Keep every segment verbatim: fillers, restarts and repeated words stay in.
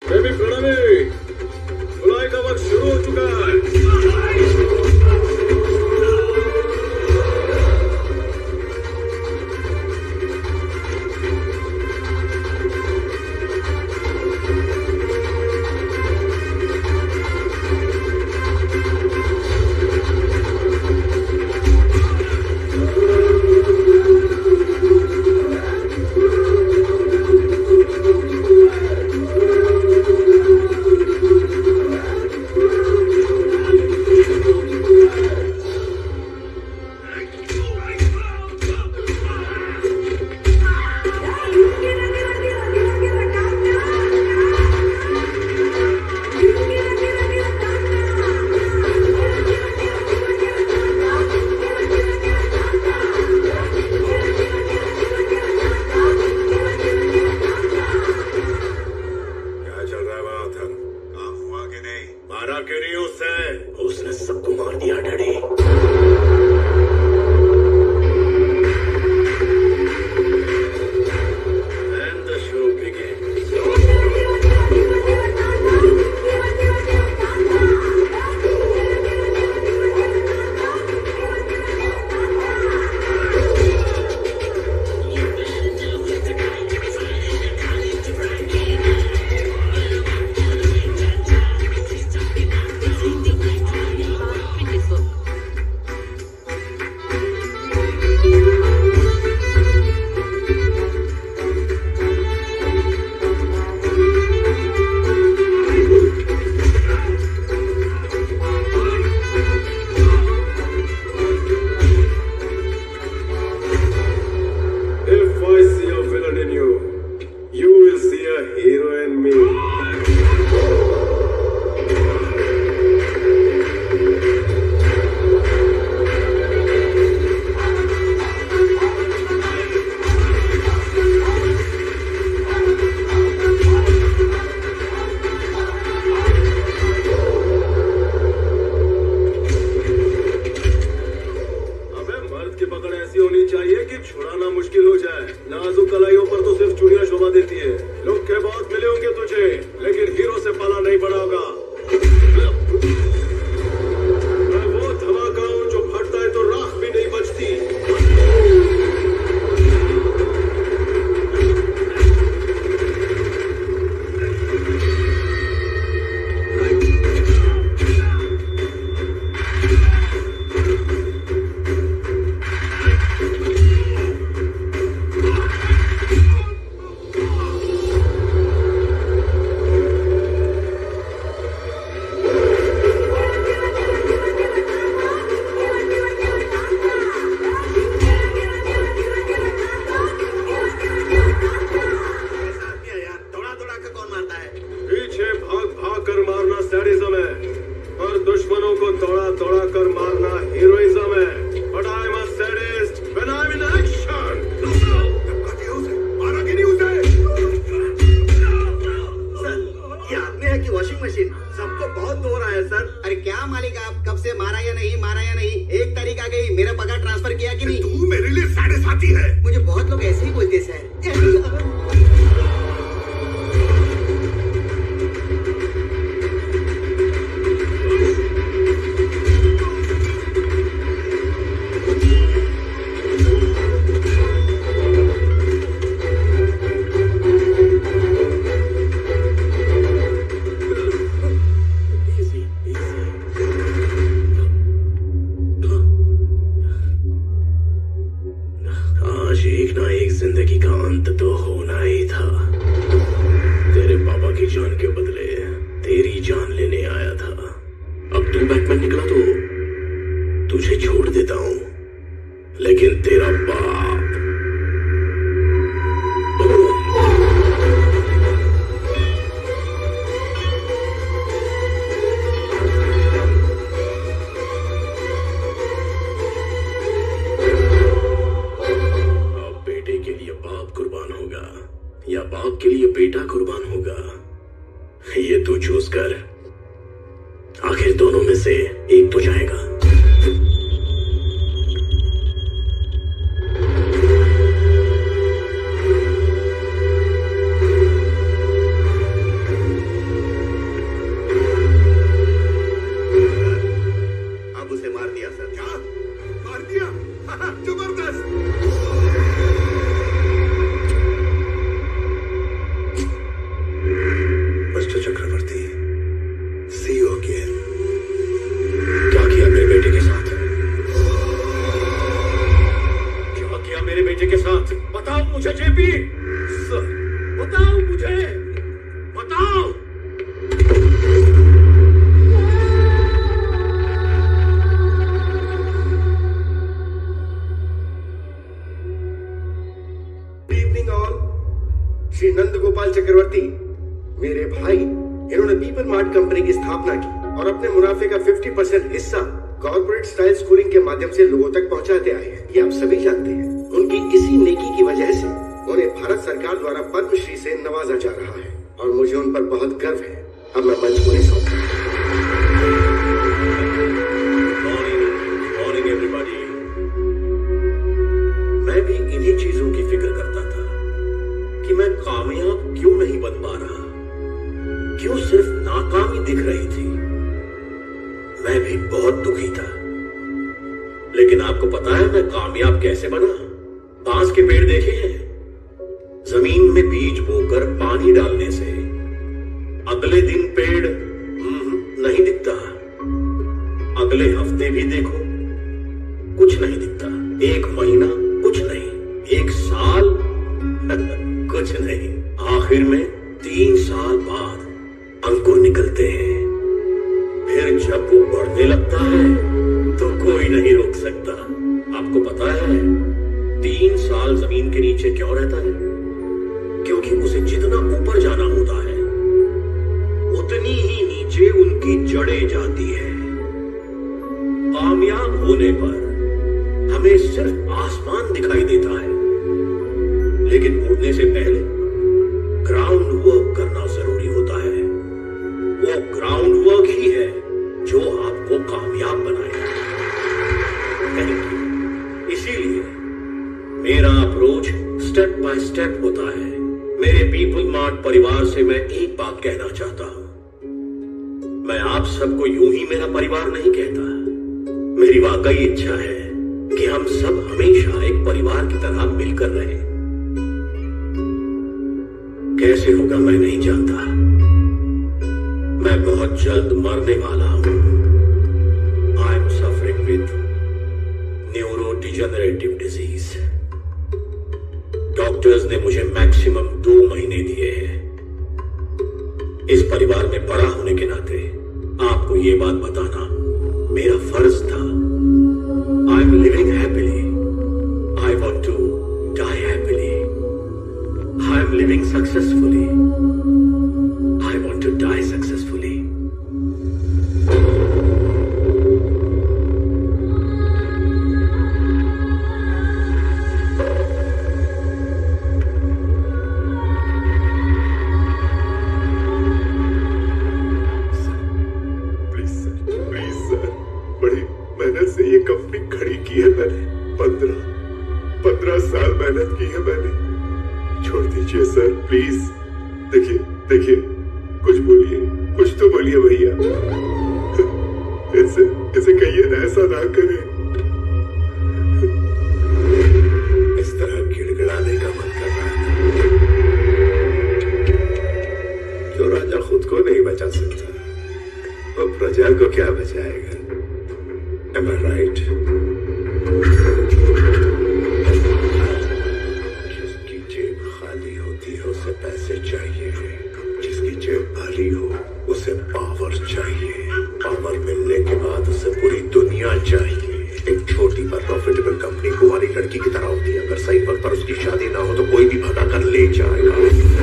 Baby Pranavi, बुलाई का वक्त शुरू हो चुका है। भाई, इन्होंने पीपल मार्ट कंपनी की स्थापना की और अपने मुनाफे का पचास परसेंट हिस्सा कॉर्पोरेट स्टाइल स्कूलिंग के माध्यम से लोगों तक पहुंचाते आए हैं। ये आप सभी जानते हैं। उनकी इसी नेकी की वजह से उन्हें भारत सरकार द्वारा पद्मश्री से नवाजा जा रहा है और मुझे उन पर बहुत गर्व है। अब मैं मंच को नहीं सौंपता। Morning everybody. मैं भी इन्हीं चीजों की फिक्र करता था कि मैं कामयाब क्यों नहीं बन पा रहा, क्यों सिर्फ नाकामी दिख रही थी। मैं भी बहुत दुखी था, लेकिन आपको पता है मैं कामयाब कैसे बना? बांस के पेड़ देखे हैं? जमीन में बीज बोकर पानी डालने से अगले दिन पेड़ नहीं दिखता, अगले हफ्ते भी देखो कुछ नहीं दिखता, एक महीना कुछ नहीं, एक साल कुछ नहीं, आखिर में तीन साल बाद अंकुर निकलते हैं। फिर जब वो बढ़ने लगता है तो कोई नहीं रोक सकता। आपको पता है तीन साल जमीन के नीचे क्यों रहता है? क्योंकि उसे जितना ऊपर जाना होता है उतनी ही नीचे उनकी जड़ें जाती है। कामयाब होने पर हमें सिर्फ आसमान दिखाई देता है, लेकिन उड़ने से पहले ग्राउंड वर्क करना जरूरी होता है। वो ग्राउंड वर्क ही है जो आपको कामयाब बनाएगा। इसीलिए मेरा अप्रोच स्टेप बाय स्टेप होता है। मेरे पीपल मार्ट परिवार से मैं एक बात कहना चाहता हूं। मैं आप सबको यूं ही मेरा परिवार नहीं कहता। मेरी वाकई इच्छा है कि हम सब हमेशा एक परिवार की तरह मिलकर रहें। कैसे होगा मैं नहीं जानता। मैं बहुत जल्द मरने वाला हूं। I am suffering with neurodegenerative disease. Doctors ने मुझे मैक्सिमम दो महीने दिए हैं। इस परिवार में बड़ा होने के नाते आपको यह बात बताना मेरा फर्ज था। I am living happily. I want to die happily. I am living successfully. I want to die successfully. Please देखिए देखिए कुछ बोलिए, कुछ तो बोलिए भैया। इसे इसे कहिए ना ऐसा ना करे। इस तरह गिड़गिड़ाने का मन कर रहा है। जो राजा खुद को नहीं बचा सकता वो प्रजा को क्या बचाएगा? Am I right? उसे पैसे चाहिए, जिसकी जेब भरी हो उसे पावर चाहिए, पावर मिलने के बाद उसे पूरी दुनिया चाहिए। एक छोटी पर प्रॉफिटेबल कंपनी कुंवारी लड़की की तरह होती है। अगर सही वक्त पर उसकी शादी ना हो तो कोई भी भगा कर ले जाएगा।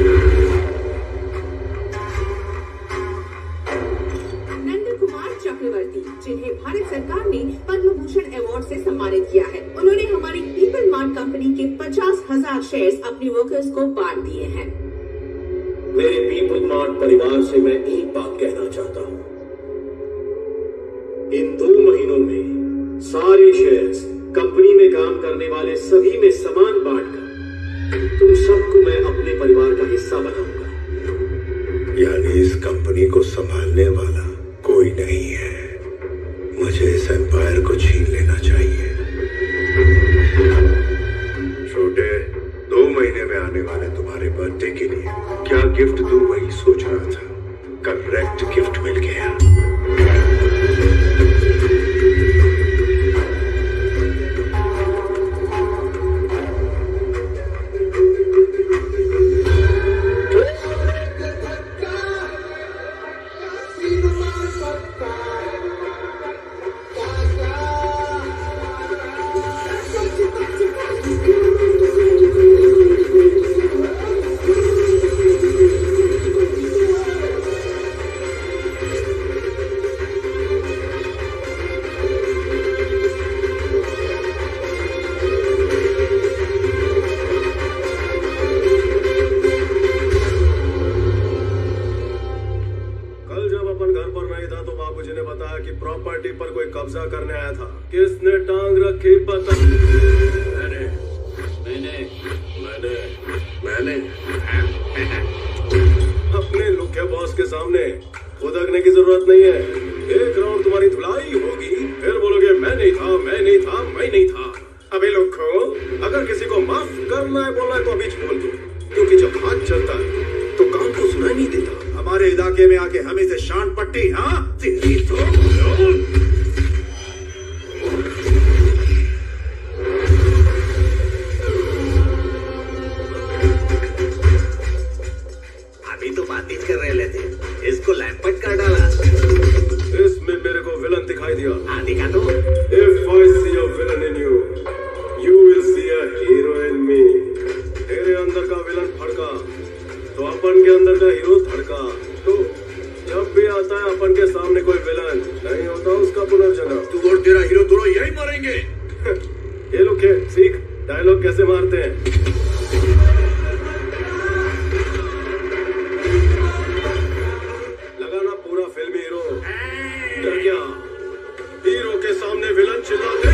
नंद कुमार चक्रवर्ती, जिन्हें भारत सरकार ने पद्म भूषण अवार्ड से सम्मानित किया है, उन्होंने हमारी पीपल मार्ट कंपनी के पचास हजार शेयर अपने वर्कर्स को बांट दिए हैं। मेरे पीपल मार्ट परिवार से मैं एक बात कहना चाहता हूं। इन दो महीनों में सारे शेयर्स कंपनी में काम करने वाले सभी में समान बांटकर तुम सबको मैं अपने परिवार का हिस्सा बनाऊंगा। यानी इस कंपनी को संभालने वाला कोई नहीं है। मुझे इस एम्पायर को छीन लेना चाहिए। छोटे, दो महीने में आने वाले तुम्हारे बर्थडे के लिए क्या गिफ्ट दूं वही सोच रहा था। करेक्ट गिफ्ट मिल गया। अपन घर पर नहीं था तो बाबूजी ने बताया कि प्रॉपर्टी पर कोई कब्जा करने आया था। किसने टांग रखी पता? मैंने मैंने मैंने मैंने अपने लुखे बॉस के सामने खुदकने की जरूरत नहीं है। एक राउंड तुम्हारी धुलाई होगी, फिर बोलोगे मैं नहीं था, मैं नहीं था, मैं नहीं था। अबे लुखो, अगर किसी को माफ करना है बोलना है तो अभी बोल दो, क्योंकि जब हाथ चलता है तो कान को सुनाई नहीं देता। हमारे इलाके में आके हमें से शान पट्टी, हाँ तेरी तो अभी तो बातचीत कर रहे थे, इसको लैंपट कर डाला। इसमें मेरे को विलन दिखाई दिया। हाँ दिखा तो। If I see a villain in you, you will see a hero in me. तेरे अंदर का विलन फड़का तो अपन के अंदर का हीरो धड़का। तो जब भी आता है अपन के सामने कोई विलन, नहीं होता उसका पुनर्जन्म। तू और तेरा हीरो दोनों यही मरेंगे। ये लोग के सीख डायलॉग कैसे मारते हैं। लगाना पूरा फिल्मी हीरो। डर गया, हीरो के सामने विलन चिल्लाते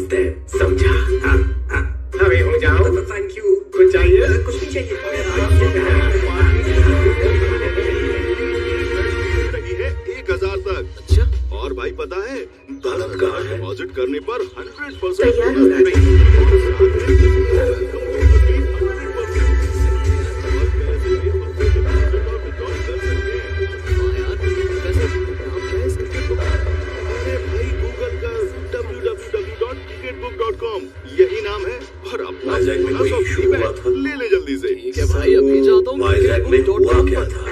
स्टेप, समझा? हाँ हाँ अभी हो जाओ। Thank you. कुछ चाहिए? कुछ नहीं चाहिए। एक हजार तक। अच्छा। और भाई पता है बलात्कार डिपॉजिट करने पर हंड्रेड परसेंट तैयार हो यही नाम है। और अपना वाइजैक में कोई इशू हुआ था? ले ले जल्दी से। ठीक है भाई, अभी जाता हूँ। वाइजैक में हुआ क्या था?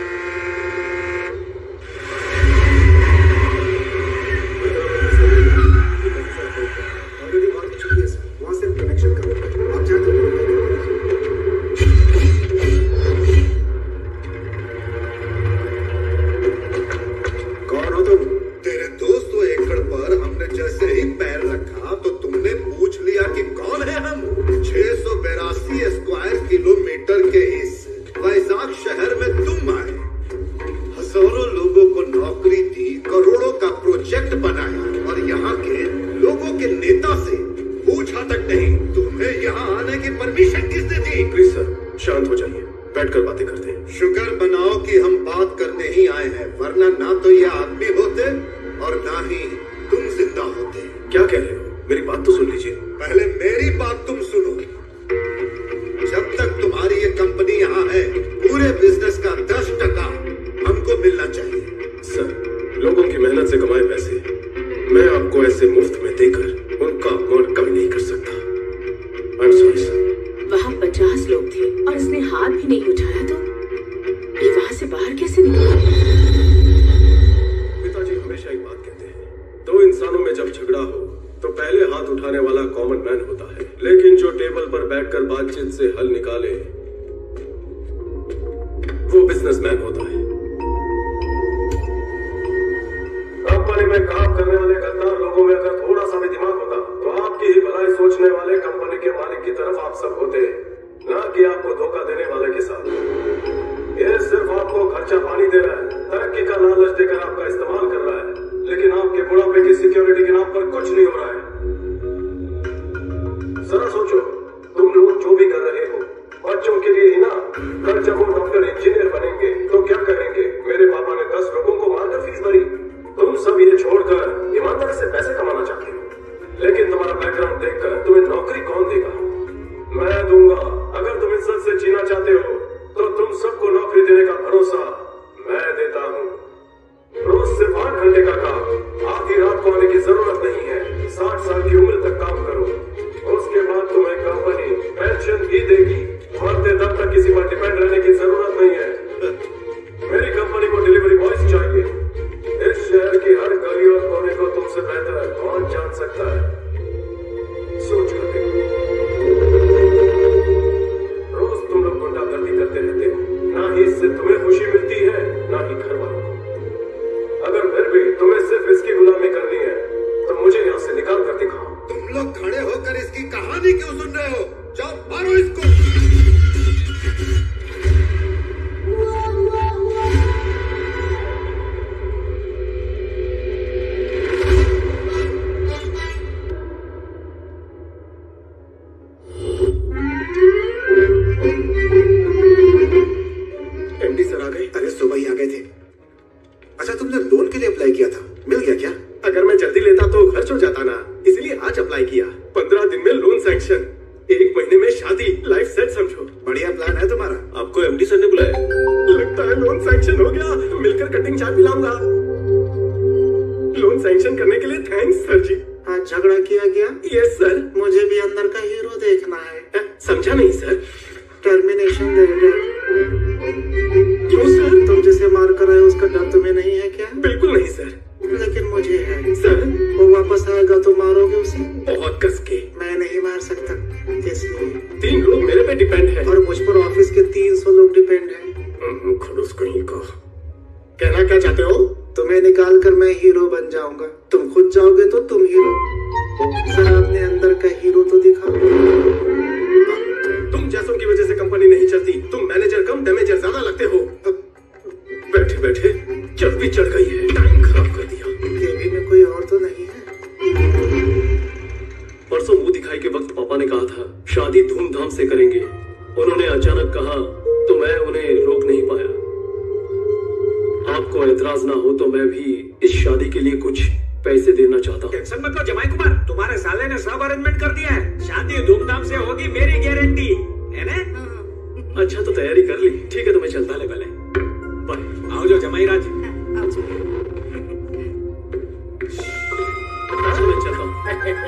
वहाँ से कनेक्शन करो। आप चाहे तो कौन हो तुम? तेरे दो सौ एकड़ पर हमने जैसे ही पैर रखा तो तुमने पूछ लिया कि कौन है हम। छह सौ बेरासी स्क्वायर किलोमीटर के इस वैशाख शहर में तुम आए, हजारों लोगों को नौकरी दी, करोड़ों का प्रोजेक्ट बनाया और यहाँ के लोगों के नेता से पूछा तक नहीं तुम्हें यहाँ आने की परमिशन किसने दी? प्लीज सर, शांत हो जाइए, बैठकर बातें करते हैं। शुक्र बनाओ कि हम बात करने ही आए हैं, वरना ना तो ये आदमी होते और ना ही तुम जिंदा होते। क्या कह रहे हो? मेरी बात तो सुन लीजिए। पहले मेरी बात तुम सुनो। जब तक तुम्हारी ये कंपनी यहाँ है, पूरे बिजनेस का दस टका हमको मिलना चाहिए। सर, लोगों की मेहनत से कमाए पैसे मैं आपको ऐसे मुफ्त में देकर उनका अपमान कभी नहीं कर सकता। I am sorry sir. वहाँ पचास लोग थे और इसने हाथ भी नहीं उठाया तो ये वहाँ से बाहर कैसे निकला? पिताजी हमेशा एक बात कहते हैं, दो इंसानों में जब झगड़ा हो तो पहले हाथ उठाने वाला कॉमन मैन होता है, लेकिन जो टेबल पर बैठकर बातचीत से हल निकाले वो बिजनेसमैन होता है। कंपनी में काम करने वाले गद्दार लोगों में अगर थोड़ा सा भी दिमाग होता तो आपकी ही भलाई सोचने वाले कंपनी के मालिक की तरफ आप सब होते, ना कि आपको धोखा देने वाले के साथ। ये सिर्फ आपको खर्चा पानी दे रहा है, तरक्की का लालच देकर आपका इस्तेमाल कर रहा है, लेकिन आपके बुढ़ापे की सिक्योरिटी के नाम पर कुछ नहीं हो रहा है। जरा सोचो, तुम लोग जो भी कर रहे हो बच्चों के लिए ही ना। कल जब वो डॉक्टर इंजीनियर बनेंगे तो क्या करेंगे? मेरे पापा ने दस लोगों को मारकर फीस भरी। तुम सब ये छोड़कर ईमानदारी से पैसे कमाना चाहते हो, लेकिन तुम्हारा बैकग्राउंड देखकर तुम्हें नौकरी कौन देगा? मैं दूंगा। अगर तुम इज्जत से जीना चाहते हो तो तुम सबको नौकरी देने का भरोसा मैं देता हूँ। रोज सिर्फ आठ घंटे का काम, आधी रात को आने की जरूरत नहीं है। साठ साल की उम्र तक काम करो, उसके बाद तुम्हें कंपनी पेंशन भी देगी। मरते दम तक किसी पर डिपेंड रहने की जरूरत नहीं है। मेरी कंपनी को डिलीवरी बॉयज चाहिए। इस शहर की हर गली और कोने को तुमसे बेहतर कौन जान सकता है? सोच कर देखो। रोज तुम लोग गुंडागर्दी करते रहते हो, ना ही इससे तुम्हें खुशी मिलती है ना ही घर वालों को। अगर फिर भी तुम्हें सिर्फ इसकी गुलामी करनी है तो मुझे यहाँ से निकाल कर दिखाओ। तुम लोग खड़े होकर इसकी कहानी क्यों सुन रहे हो? जाओ मारो इसको। एमडी सर आ गए? अरे सुबह ही आ गए थे। अच्छा, तुमने लोन के लिए अप्लाई किया था, मिल गया क्या? अगर मैं जल्दी लेता तो खर्च हो जाता ना, इसलिए आज अप्लाई किया। पंद्रह दिन में लोन सैंक्शन, एक महीने में शादी, लाइफ सेट समझो। बढ़िया प्लान है तुम्हारा। आपको एमडी सर ने बुलाया? लगता है लोन सैंक्शन हो गया। मिलकर कटिंग चाय पिलाऊंगा। लोन सैंक्शन करने के लिए थैंक्स सर जी। आज झगड़ा किया गया? Yes sir. मुझे भी अंदर का हीरो देखना है। समझा नहीं सर। Termination letter. क्यों सर? तुम जिसे मार कर आए उसका डर तुम्हें नहीं है क्या? बिल्कुल नहीं सर। लेकिन मुझे है सर। वो वापस आएगा तो मारोगे उसे? बहुत कस के। मैं नहीं मार सकता, इसलिए। तीन लोग मेरे पे डिपेंड है और मुझ पर ऑफिस के तीन सौ लोग डिपेंड हैं। खड़ूस कहीं का। कहना क्या चाहते हो? तुम्हें निकाल कर मैं हीरो बन जाऊंगा, तुम खुद जाओगे तो तुम हीरो। जरा अपने अंदर का हीरो तो दिखाओ। तुम जैसों की वजह से कंपनी नहीं चलती। तुम मैनेजर कम डैमेजर ज्यादा लगते हो। बैठे बैठे चर्बी चढ़ गई है, टाइम खराब कर दिया। केबिन में कोई और तो नहीं है? पापा ने कहा था शादी धूमधाम से करेंगे। उन्होंने अचानक कहा तो मैं उन्हें रोक नहीं पाया। आपको एतराज ना हो तो मैं भी इस शादी के लिए कुछ पैसे देना चाहता हूँ। टेंशन मत लो जमाई कुमार, तुम्हारे साले ने सब अरेंजमेंट कर दिया है। शादी धूमधाम से होगी, मेरी गारंटी है ना। अच्छा तो तैयारी कर ली। ठीक है तो मैं चलता ले पहले। बाय। आओ जो जमाई राज। अच्छा मैं चलता हूँ।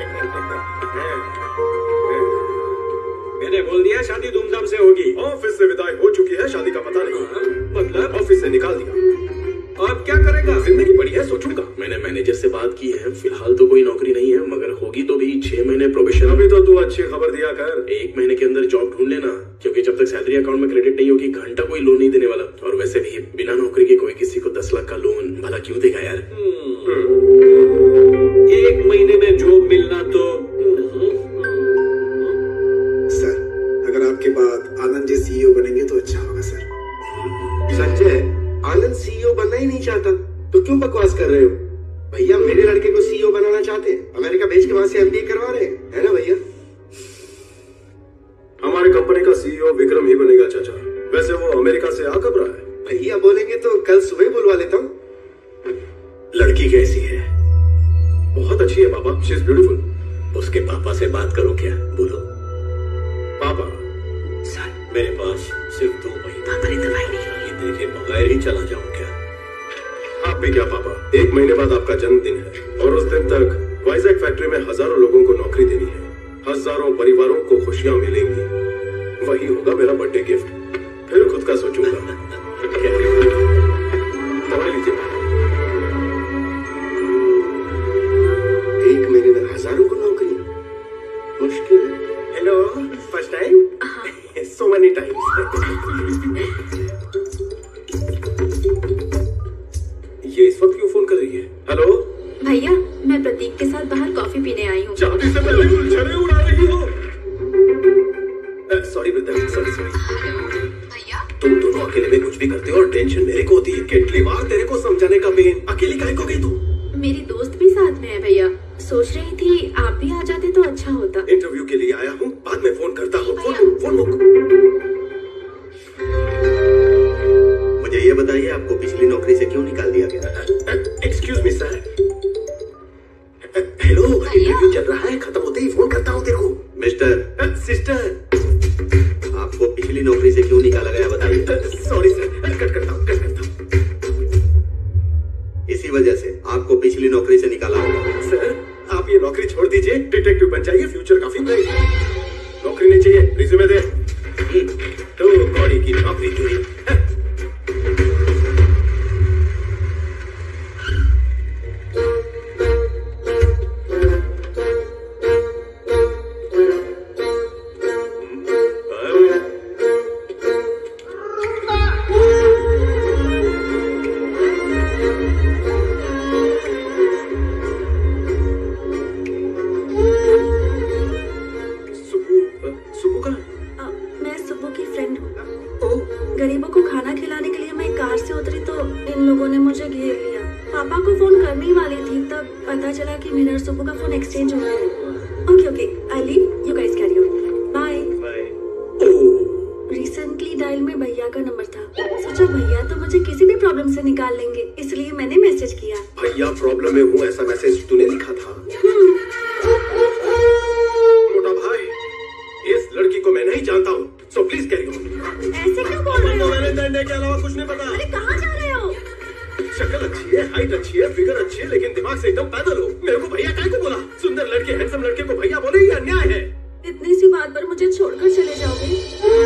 मैंने बोल दिया शादी धूमधाम से होगी। ऑफिस से विदाई हो चुकी है, शादी का पता नहीं। मतलब ऑफिस से निकाल दिया। अब क्या करेगा? जिंदगी बड़ी है, सोचूंगा। मैंने मैनेजर से बात की है, फिलहाल तो कोई नौकरी नहीं है, मगर होगी तो भी छह महीने प्रोबेशन। अभी तो तू अच्छी खबर दिया कर। एक महीने के अंदर जॉब ढूंढ लेना, क्योंकि जब तक सैलरी अकाउंट में क्रेडिट नहीं होगी घंटा कोई लोन नहीं देने वाला। और वैसे भी बिना नौकरी के कोई किसी को दस लाख का लोन भला क्यों देगा यार। एक महीने में जॉब मिलना तो। सर अगर आपके बाद आनंद जी सीईओ बनेंगे तो अच्छा होगा सर। संजय, आनंद सीईओ बनना ही नहीं चाहता तो क्यों बकवास कर रहे हो? भैया मेरे लड़के को सीईओ बनाना चाहते हैं, अमेरिका भेज के वहां से एमबीए करवा रहे हैं, है ना भैया? हमारी कंपनी का सीईओ विक्रम ही बनेगा चाचा। वैसे वो अमेरिका से आ कब रहा है? भैया बोलेंगे तो कल सुबह बुलवा लेता हूँ। लड़की कैसी है? बहुत अच्छी है पापा, शी इज ब्यूटीफुल। उसके पापा से बात करो क्या? बोलो पापा सर मेरे पास सिर्फ दो महीने दवाई नहीं देखे बगैर ही चला जाऊं क्या? आप भी क्या पापा, एक महीने बाद आपका जन्मदिन है और उस दिन तक वाइजैक फैक्ट्री में हजारों लोगों को नौकरी देनी है, हजारों परिवारों को खुशियां मिलेंगी। वही होगा मेरा बर्थडे गिफ्ट। फिर खुद का सोचूंगा। दवाई लीजिए। एक महीने में हजारों को नौकरी, मुश्किल है। Hello, first time? So many times. ये इस वक्त क्यों फोन कर रही है? हेलो भैया, मैं प्रतीक के साथ बाहर कॉफी पीने आई हूँ। शादी से पहले उलझने उड़ा रही हो। Sorry brother, sorry sorry. भैया तुम दोनों अकेले में कुछ भी करते हो और टेंशन मेरे को होती है। कितनी बार तेरे को समझाने का पेन, अकेली काहे को गई तू? मेरी दोस्त भी साथ में है भैया, सोच रही थी आप भी आ जाते तो अच्छा होता। इंटरव्यू के लिए आया हूँ, बाद में फोन करता हूँ। फोन फोन मुक। मुझे ये बताइए आपको पिछली नौकरी से क्यों निकाल दिया गया? Excuse me sir. Hello, interview चल रहा है, खत्म होते ही फोन करता हूँ तेरे को। मिस्टर सिस्टर, आपको पिछली नौकरी से क्यों निकाला गया बताइए। सॉरी सर, कट करता हूँ, कट करता हूँ। इसी वजह से आपको पिछली नौकरी से निकाला होगा। सर आप ये नौकरी छोड़ दीजिए, डिटेक्टिव बन जाइए, फ्यूचर काफी ब्राइट है। नौकरी नहीं चाहिए, रिज्यूमे दे। तो कौड़ी की नौकरी चुनी। गरीबों को खाना खिलाने के लिए मैं कार से उतरी तो इन लोगों ने मुझे घेर लिया। पापा को फोन करने वाली थी तब पता चला कि मेरा और सुबह का फोन एक्सचेंज हो गया। Okay okay, I leave, you guys carry on, bye bye. Recently dial में भैया का नंबर था, सोचा भैया तो मुझे किसी भी प्रॉब्लम से निकाल लेंगे, इसलिए मैंने मैसेज किया। भैया प्रॉब्लम में हूँ ऐसा मैसेज तूने लिखा था? मोटा भाई, इस लड़की को मैं नहीं जानता हूँ, सो प्लीज कैरी ऑन। ऐसे क्यों बोल रहे हो? वैलेंटाइन डे के अलावा कुछ नहीं पता। अरे कहाँ जा रहे हो? शक्ल अच्छी है, हाइट अच्छी है, फिगर अच्छी है, लेकिन दिमाग से एकदम पैदल हो। मेरे को भैया काहे को बोला? सुंदर लड़के, हैंडसम लड़के को भैया बोले, ये अन्याय है। इतनी सी बात पर मुझे छोड़कर चले जाओगे?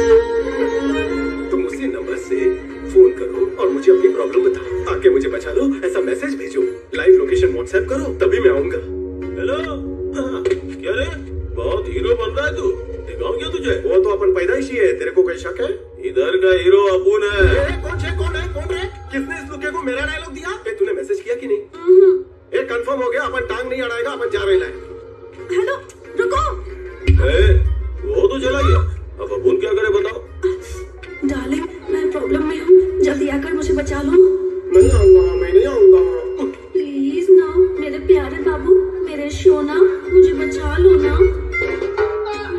तुम उसी नंबर से फोन करो और मुझे अपनी प्रॉब्लम बताओ, आके मुझे बचा लो, ऐसा मैसेज भेजो, लाइव लोकेशन व्हाट्सएप करो, तभी मैं आऊंगा। हेलो, क्या रे, बहुत हीरो बन रहा है तू, दिखाऊं क्या तुझे? वो तो अपन पैदाइशी है, तेरे को कोई शक है? इधर का हीरो अपुन है। ए, कौन है कौन है कौन है? किसने इस लुके को मेरा डायलॉग दिया? ए, तूने मैसेज किया कि नहीं? ए, कंफर्म हो गया, अपन टांग नहीं अड़ाएगा, अपन जा रहे हैं। हेलो, रुको। ए, वो तो चला गया, अब अपुन क्या करे बताओ? डार्लिंग, मैं प्रॉब्लम में हूँ, जल्दी आकर मुझे बचा लो। नहीं आऊंगा, मैं नहीं आऊंगा। प्लीज ना, मेरे प्यारे बाबू, मेरे सोना, मुझे बचा लो ना।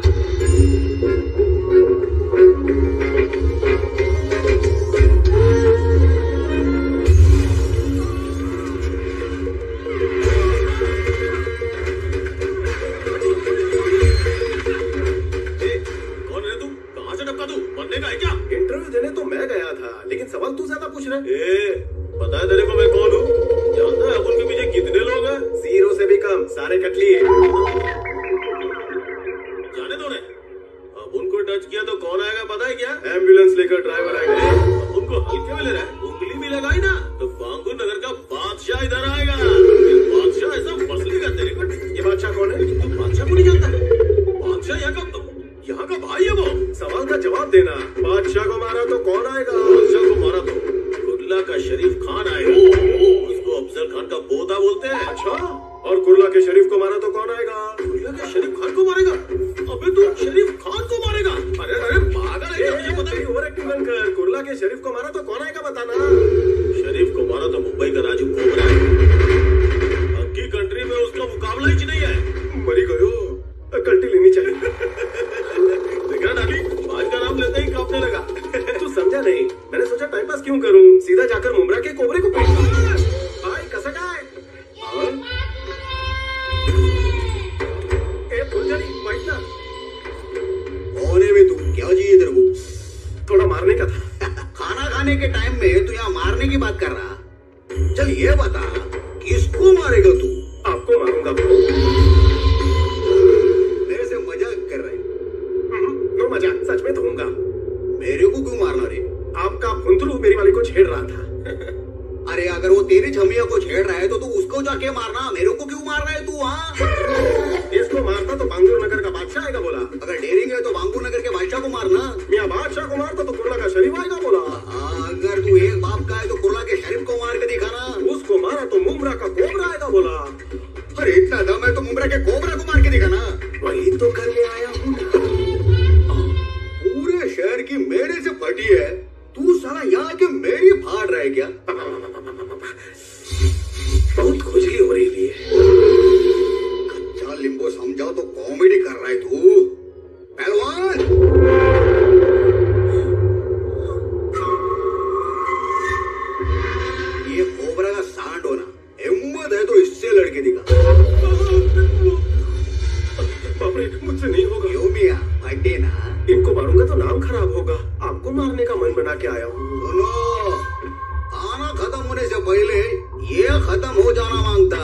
सवाल तू ज्यादा पूछ रहा है। ए, पता है तेरे को मैं कौन हूँ? जानता है अपुन के पीछे कितने लोग हैं? जीरो से भी कम, सारे कटली है। जाने दो ने, अपुन को टच किया तो कौन आएगा पता है क्या? एम्बुलेंस लेकर ड्राइवर आएगा। अपुन को हल्के में ले रहा है, उंगली भी लगाई ना तो बांगू नगर का बादशाह इधर आएगा। बादशाह ऐसा मसलेगा तेरे को। ये बादशाह कौन है? तू बादशाह को नहीं जानता? बादशाह यहाँ का यहाँ का भाई है वो। सवाल का जवाब देना। बादशाह को मारा तो कौन आएगा? बादशाह को मारा तो कुर्ला का शरीफ खान आएगा। उसको अफजल खान का पोता बोलते हैं। अच्छा, और कुर्ला के शरीफ को मारा तो कौन आएगा? कुर्ला के शरीफ खान को मारेगा? अबे तू शरीफ खान को मारेगा? अरे अरे पागल है, मुझे पता नहीं। ओवर एक्टिंग बंद कर। कुर्ला के शरीफ को मारा तो कौन आएगा बताना। शरीफ को मारा तो मुंबई का राजू कोबरा है। अक्की कंट्री में उसका मुकाबला ही नहीं है। मरी गयो, कल्टी लेनी चाहिए। देखा नानी, आज का नाम लेते ही कांपने लगा। तू समझा नहीं, मैंने सोचा टाइम पास क्यों करूं, सीधा जाकर मुमरा के कोबरे को पीटूं। भाई कसक है। ए फुलझड़ी बैठना। कौन है बे तू? क्या चाहिए तेरे को? थोड़ा मारने का था। खाना खाने के टाइम में तू यहाँ मारने की बात कर रहा? चल ये बता, किसको मारेगा तू? आपको मारूंगा। मेरे से मजाक कर रहे? नो मजाक, सच में दूंगा। मेरे को क्यों मारना रे? आपका फुंतरू मेरी वाली को छेड़ रहा था। अरे अगर वो तेरी छमिया को छेड़ रहा है तो तू उसको जाके मारना, मेरे को क्यों मार रहा है तू? हाँ, इसको मारता तो बांगू नगर का बादशाह आएगा बोला। अगर डेरिंग है तो बांगू नगर के बादशाह को मारना। मियाँ बादशाह को मारता तो कुर्ला का शरीफ आएगा बोला। हाँ, अगर तू एक बाप का है तो कुर्ला के शरीफ को मार के दिखाना। उसको मारा तो मुमरा का कोबरा आएगा बोला। अरे इतना दम है तो मुमरा के कोबरा को मार के दिखाना। वही तो करने आया हूँ। पूरे शहर की मेरे से फटी है, तू साला यहाँ के मेरी फाड़ रहा है क्या? बहुत खुजली हो रही है। कच्चा लिंबू समझाओ तो कॉमेडी कर रहा है तू पहलवान। ये कोबरा का सांड होना, हिम्मत है तो इससे लड़के दिखा। बाप रे, मुझसे नहीं होगा। क्यों मियां, फटे ना। इनको मारूंगा तो नाम खराब होगा। आपको मारने का मन बना के आया हूँ। सुनो, खाना खत्म होने से पहले ये खत्म हो जाना मांगता।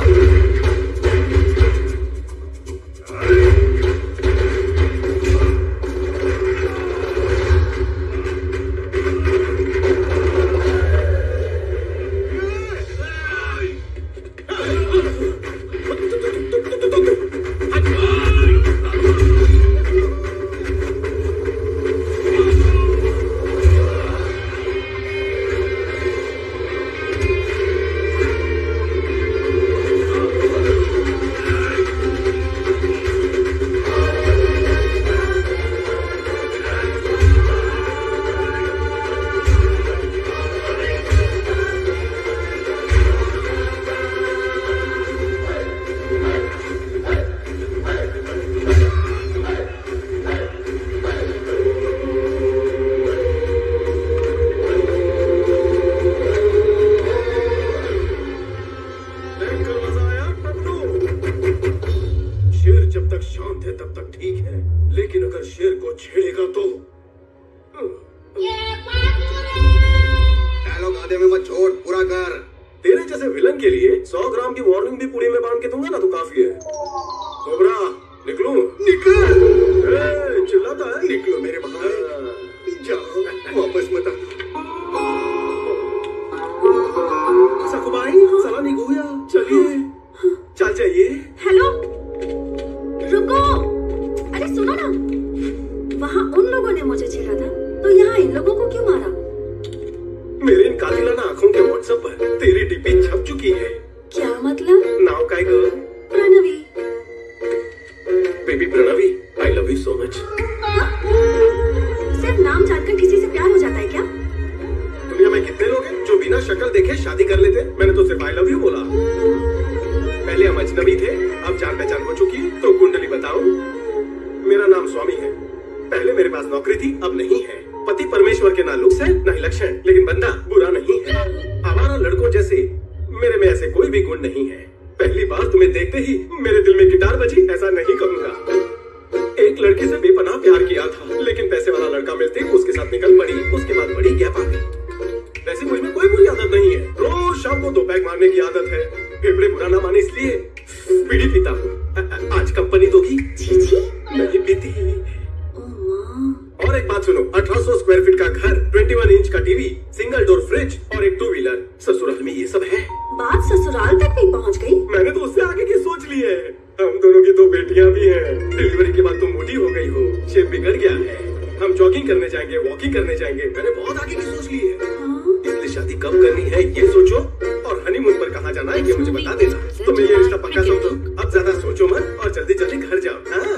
जवान इसलिए बीड़ी पीता हूँ। आज कंपनी दोगी? जी जी नहीं पीती। ओ माँ। और एक बात सुनो, अठारह सौ स्क्वायर फीट का घर, इक्कीस इंच का टीवी, सिंगल डोर फ्रिज और एक टू व्हीलर। ससुराल में ये सब है। बात ससुराल तक भी पहुँच गई। मैंने तो उससे आगे की सोच ली है। हम दोनों की दो बेटियां भी हैं। डिलीवरी के बाद तुम मोटी हो गई हो, शेप बिगड़ गया है। हम जॉगिंग करने जाएंगे, वॉकिंग करने जाएंगे। मैंने बहुत आगे की सोच ली है। इसलिए शादी कब करनी है ये सोचो, और हनीमून पर कहाँ जाना है ये मुझे बता देना। तो मैं ये रिश्ता पक्का समझो। अब ज्यादा सोचो मत और जल्दी जल्दी घर जाओ। हाँ।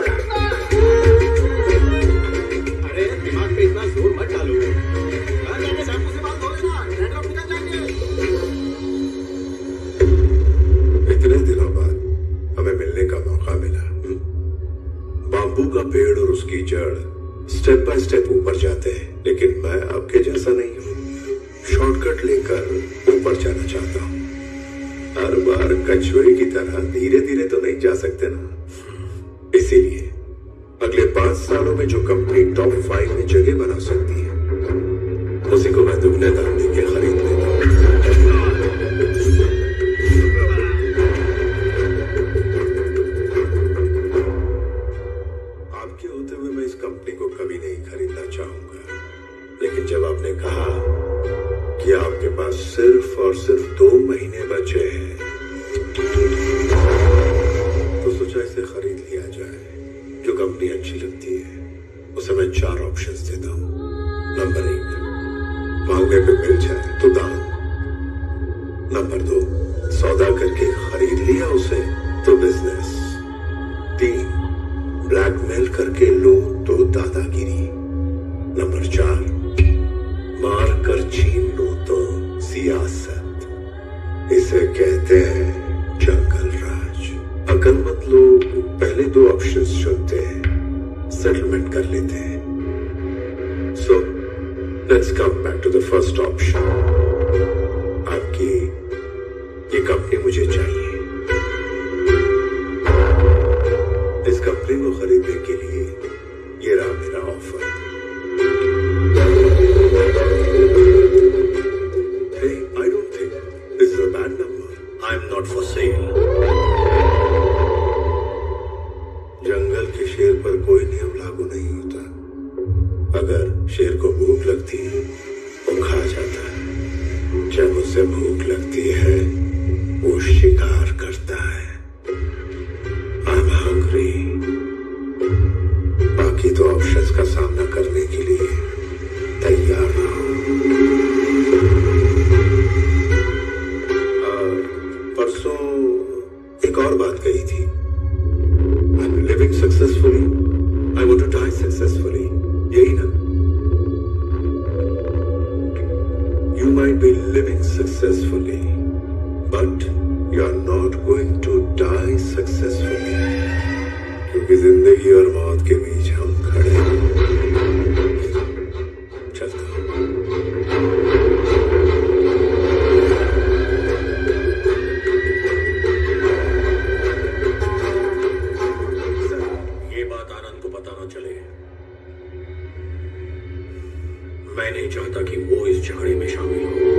अरे दिमाग पे इतना जोर मत डालो। घर जाके शैम्पू से बाल धो लेना, डैंड्रफ निकल जाएंगे। इतने दिनों बाद हमें मिलने का मौका मिला। बाम्बू का पेड़ और उसकी जड़ स्टेप बाय स्टेप ऊपर जाते हैं, लेकिन मैं आपके जैसा नहीं हूँ। शॉर्टकट लेकर ऊपर जाना चाहता हूँ। हर बार कछुए की तरह धीरे धीरे तो नहीं जा सकते ना। इसीलिए अगले पांच सालों में जो कंपनी टॉप फाइव में जगह बना सकती है, उसी को मैं दुगने दाम देके खरीद लेता हूँ। आपके होते हुए मैं इस कंपनी को कभी नहीं खरीदना चाहूंगा, लेकिन जब आपने कहा कि आपके पास सिर्फ और सिर्फ दो महीने बचे हैं, तो सोचा इसे खरीद लिया जाए। जो कंपनी अच्छी लगती है उसे मैं चार ऑप्शंस देता हूँ। नंबर एक, मांगने पे मिल जाए तो दान। नंबर दो, सौदा करके खरीद लिया उसे तो बिजनेस। तीन, ब्लैकमेल करके लो तो दादागिरी। नंबर चार, मार कर छीन लो तो सियासत। इसे कहते हैं जंगल राज। अकलमंद लोग पहले दो ऑप्शंस चुनते हैं, सेटलमेंट कर लेते हैं। So let's come back to the first option. आपकी ये कंपनी मुझे चाहिए। इस कंपनी को खरीदने के लिए ये रहा मेरा offer. Hey, I don't think this is a bad number. I'm not for sale. जंगल के शेर पर कोई नियम लागू नहीं होता। अगर शेर को भूख लगती है वो खा जाता है। जब उसे भूख लगती है वो शिकार करता है। I'm hungry. बाकी तो ऑप्शंस का सामना करने के लिए तैयार रहो। परसों एक और बात कही थी। I'm living successfully. I want to die successfully. यही ना? You might be living successfully, but you are not going to die successfully. क्योंकि जिंदगी और मौत के बीच हम खड़े हैं। चलता हूं। ये बात आनंद को पता न चले। मैं नहीं चाहता कि वो इस झगड़े में शामिल हो।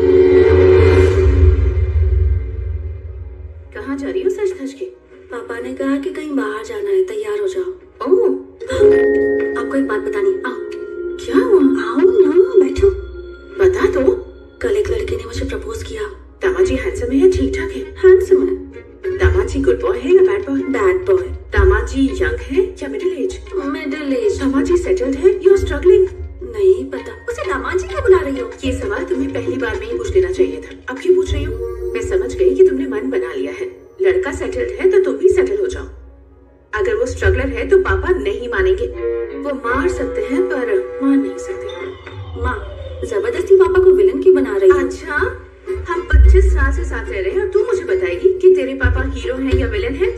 कहाँ जा रही हो सच धज के? पापा ने कहा कि कहीं बाहर जाना है, तैयार हो जाओ। ओह, आपको एक बात बतानी। आओ। क्या हुआ? आओ ना, बैठो। बता दो। कल एक लड़के ने मुझे प्रपोज किया। दामाजी हैंडसम है या ठीक ठाक है? हैंडसम है। दामाजी गुड बॉय है या bad boy? Bad boy. Damaji young है या middle age? Middle age. Damaji settled है या स्ट्रगलिंग? नहीं पता। उसे दामाजी क्यों बुला रही हो? ये सवाल तुम्हें पहली बार में ही पूछ लेना चाहिए था। अब क्यों पूछ रही हो? मैं समझ गई कि तुमने मन बना लिया है। लड़का सेटल्ड है तो तुम भी सेटल हो जाओ। अगर वो स्ट्रगलर है तो पापा नहीं मानेंगे। वो मार सकते हैं पर मान नहीं सकते। माँ जबरदस्ती पापा को विलन क्यों बना रही है? अच्छा, हम पच्चीस साल से साथ रह रहे हैं और तू मुझे बताएगी कि तेरे पापा हीरो हैं या विलन हैं?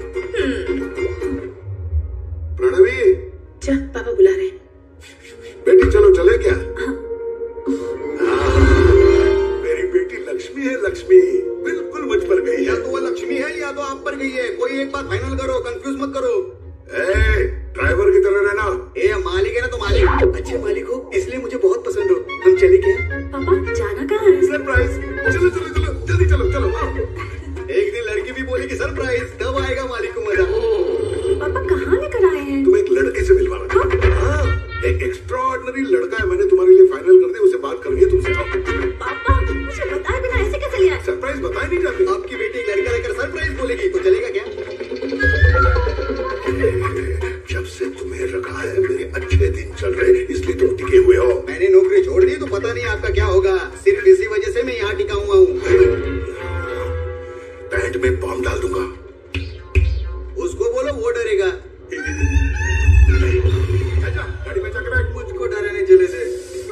प्रणवी, जा, पापा बुला रहे हैं। बेटी चलो चले क्या? मेरी बेटी लक्ष्मी है। लक्ष्मी बिल्कुल मुझ पर गई। या तो वो लक्ष्मी है या तो आप पर गई है। कोई एक बात फाइनल करो, कंफ्यूज मत करो। ए, ड्राइवर की तरह रहना। ए, मालिक है ना तो मालिक। अच्छे मालिक हो इसलिए मुझे बहुत पसंद हो। हम चले क्या? पापा जाना कहाँ है? सरप्राइज। चलो चलो चलो जल्दी चलो चलो। एक दिन लड़की भी बोली कि सरप्राइज। रखा है। मेरे अच्छे दिन चल रहे इसलिए तुम टिके हुए हो। मैंने नौकरी छोड़ दी तो पता नहीं आपका क्या होगा। सिर्फ इसी वजह से मैं यहाँ टिका हुआ हूँ। पैंट में बॉम्ब डाल दूंगा। उसको बोलो, वो डरेगा। गाड़ी में चक्कर है। मुझको डराने चले थे।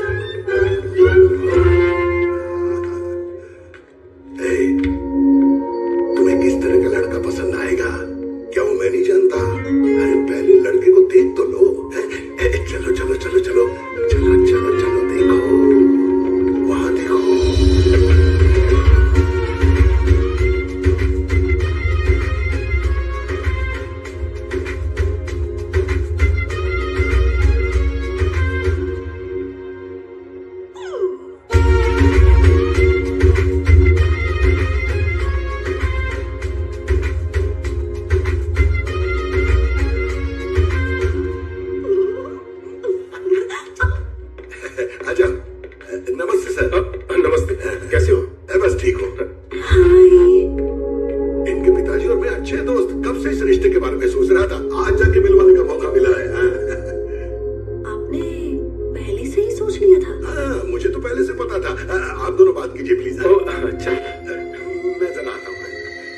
तुम्हें किस तरह का लड़का पसंद आएगा क्या वो मैं नहीं जानता? अरे पहले लड़के को देख तो लो। ए, ए, चलो चलो चलो चलो चलो चलो चलो देखो, वहां देखो। नमस्ते सर। नमस्ते, कैसे हो? बस ठीक हो। इनके पिताजी और मैं अच्छे दोस्त। कब से इस रिश्ते के बारे में सोच रहा था, आज जाके मिलवाने का मौका मिला है। आपने पहले से ही सोच लिया था? हाँ, मुझे तो पहले से पता था। आप दोनों बात कीजिए प्लीज। अच्छा, मैं जनाता हूँ।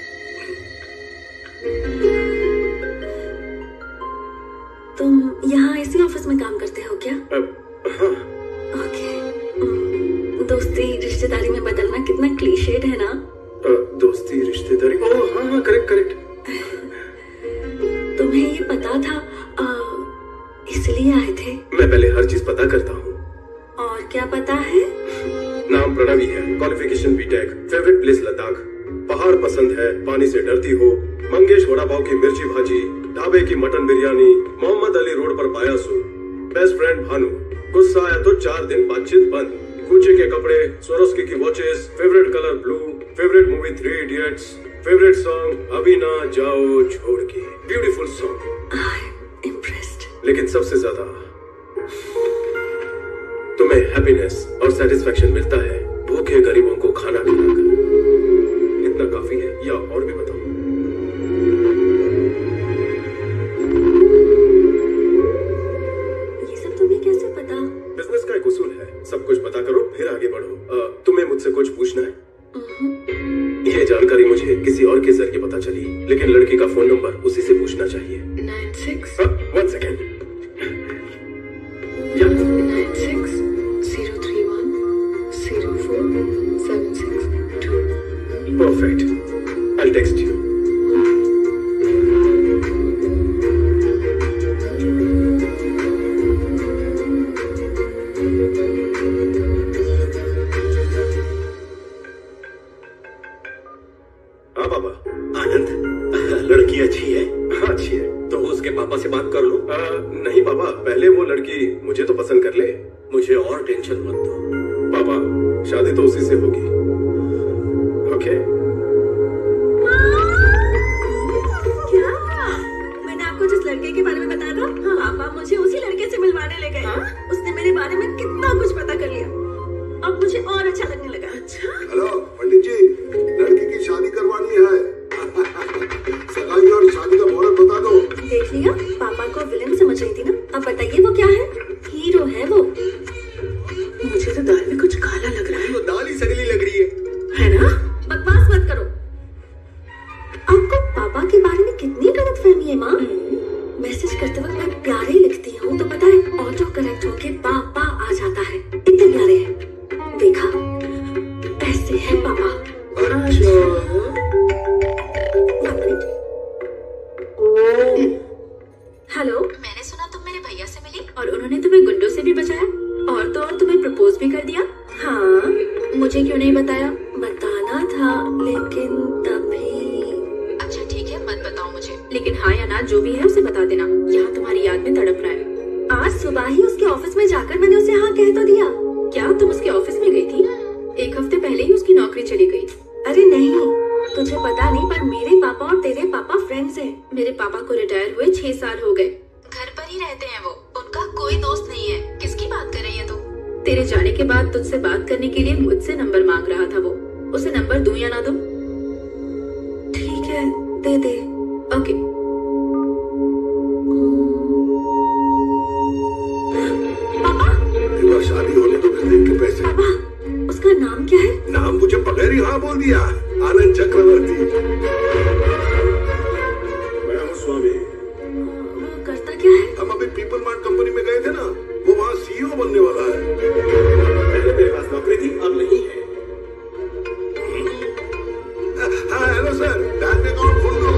तुम यहाँ इसी ऑफिस में काम करते हो क्या? हाँ। ओके। दोस्ती रिश्तेदारी में बदलना कितना क्लीशेड है ना? दोस्ती रिश्तेदारी, ओह हाँ हाँ करेक्ट करेक्ट। तुम्हें ये पता था इसलिए आए थे? मैं पहले हर चीज पता करता हूँ। और क्या पता है? नाम प्रणवी है, qualification BTech, favourite place Ladakh, पहाड़ पसंद है, पानी से डरती हो, मंगेश वड़ा पाव की मिर्ची भाजी, ढाबे की मटन बिरयानी, मोहम्मद अली रोड पर पाया सू, बेस्ट फ्रेंड भानु, गुस्सा आया तो चार दिन बातचीत बंद, गुच्ची के कपड़े, स्वरोस्की की watches, favourite colour blue, favourite movie three idiots, favourite song अभी ना जाओ छोड़ के, ब्यूटीफुल सॉन्ग। इम्प्रेस्ड। लेकिन सबसे ज्यादा तुम्हें हैप्पीनेस और सेटिस्फैक्शन मिलता है भूखे गरीबों को खाना खिलाकर। इतना काफी है या और भी बताऊं? ये सब तुम्हें कैसे पता? बिजनेस का एक उसूल है, सब कुछ पता करो फिर आगे बढ़ो। आ, तुम्हें मुझसे कुछ पूछना है? ये जानकारी मुझे किसी और के जरिए पता चली, लेकिन लड़की का फोन नंबर उसी से पूछना चाहिए। Nine six one second. Nine six zero three one zero four seven six two. Perfect, I'll text you. हाँ बाबा। आनंद, लड़की अच्छी है? हाँ अच्छी है। तो उसके पापा से बात कर लो। आ, नहीं पापा, पहले वो लड़की मुझे तो पसंद कर ले। मुझे और टेंशन मत दो। पापा, शादी तो उसी से होगी। ओके? क्या? मैंने आपको जिस लड़के के बारे में बताया था, हाँ, पापा मुझे उसी लड़के से मिलवाने ले गए। हाँ? उसने मेरे बारे में कितना कुछ पता कर लिया। अब मुझे और अच्छा लगने लगा। अच्छा? हेलो पंडित जी, लड़की की शादी करवानी है। सगाई और शादी का मुहूर्त बता दो। देख लिया, पापा को विलेन समझ रही थी ना। अब बताइए वो क्या है? हीरो है वो। मुझे तो दाल में कुछ काला लग रहा है। वो दाल ही सगली लग रही है। है ना? बकवास मत करो। आपको पापा के बारे में कितनी गलतफहमी है माँ? मैसेज करते वक्त मैं प्यारे लिखती हूँ तो पता है ऑटो करेक्ट होके पापा आ जाता है। इतने प्यारे हैं। देखा, ऐसे है पापा। हेलो, मैंने सुना तुम मेरे भैया से मिली और उन्होंने तुम्हें गुंडों से भी बचाया और तो और तुम्हें प्रपोज भी कर दिया। हाँ, मुझे क्यों नहीं बताया? बताना था, लेकिन तभी। अच्छा ठीक है, मत बताओ मुझे, लेकिन हाँ या ना जो भी है उसे बता देना। यहाँ तुम्हारी याद में तड़प रहा है। आज सुबह ही उसके ऑफिस में जाकर मैंने उसे हाँ कह तो दिया। क्या तुम उसके ऑफिस में गई थी? एक हफ्ते पहले ही उसकी नौकरी चली गई। अरे नहीं, तुझे पता नहीं, पर मेरे पापा और तेरे पापा फ्रेंड्स हैं। मेरे पापा को रिटायर हुए छह साल हो गए। घर पर ही रहते हैं वो, उनका कोई दोस्त नहीं है। किसकी बात कर रही है तू? तेरे जाने के बाद तुझसे बात करने के लिए मुझसे नंबर मांग रहा था वो। उसे नंबर दूं या ना दूं? ठीक है, दे दे। ओके। देख के पैसे। पापा, उसका नाम क्या है? नाम मुझे बगैर ही हाँ बोल दिया, आनंद चक्रवर्ती। मैं हूँ स्वामी। वो करता क्या है? हम अभी पीपल मार्ट कंपनी में गए थे ना, वो वहाँ सीईओ बनने वाला है। पहले मेरे पास नौकरी थी, अब नहीं है। हाँ हेलो सर, बैंक अकाउंट खोल दो।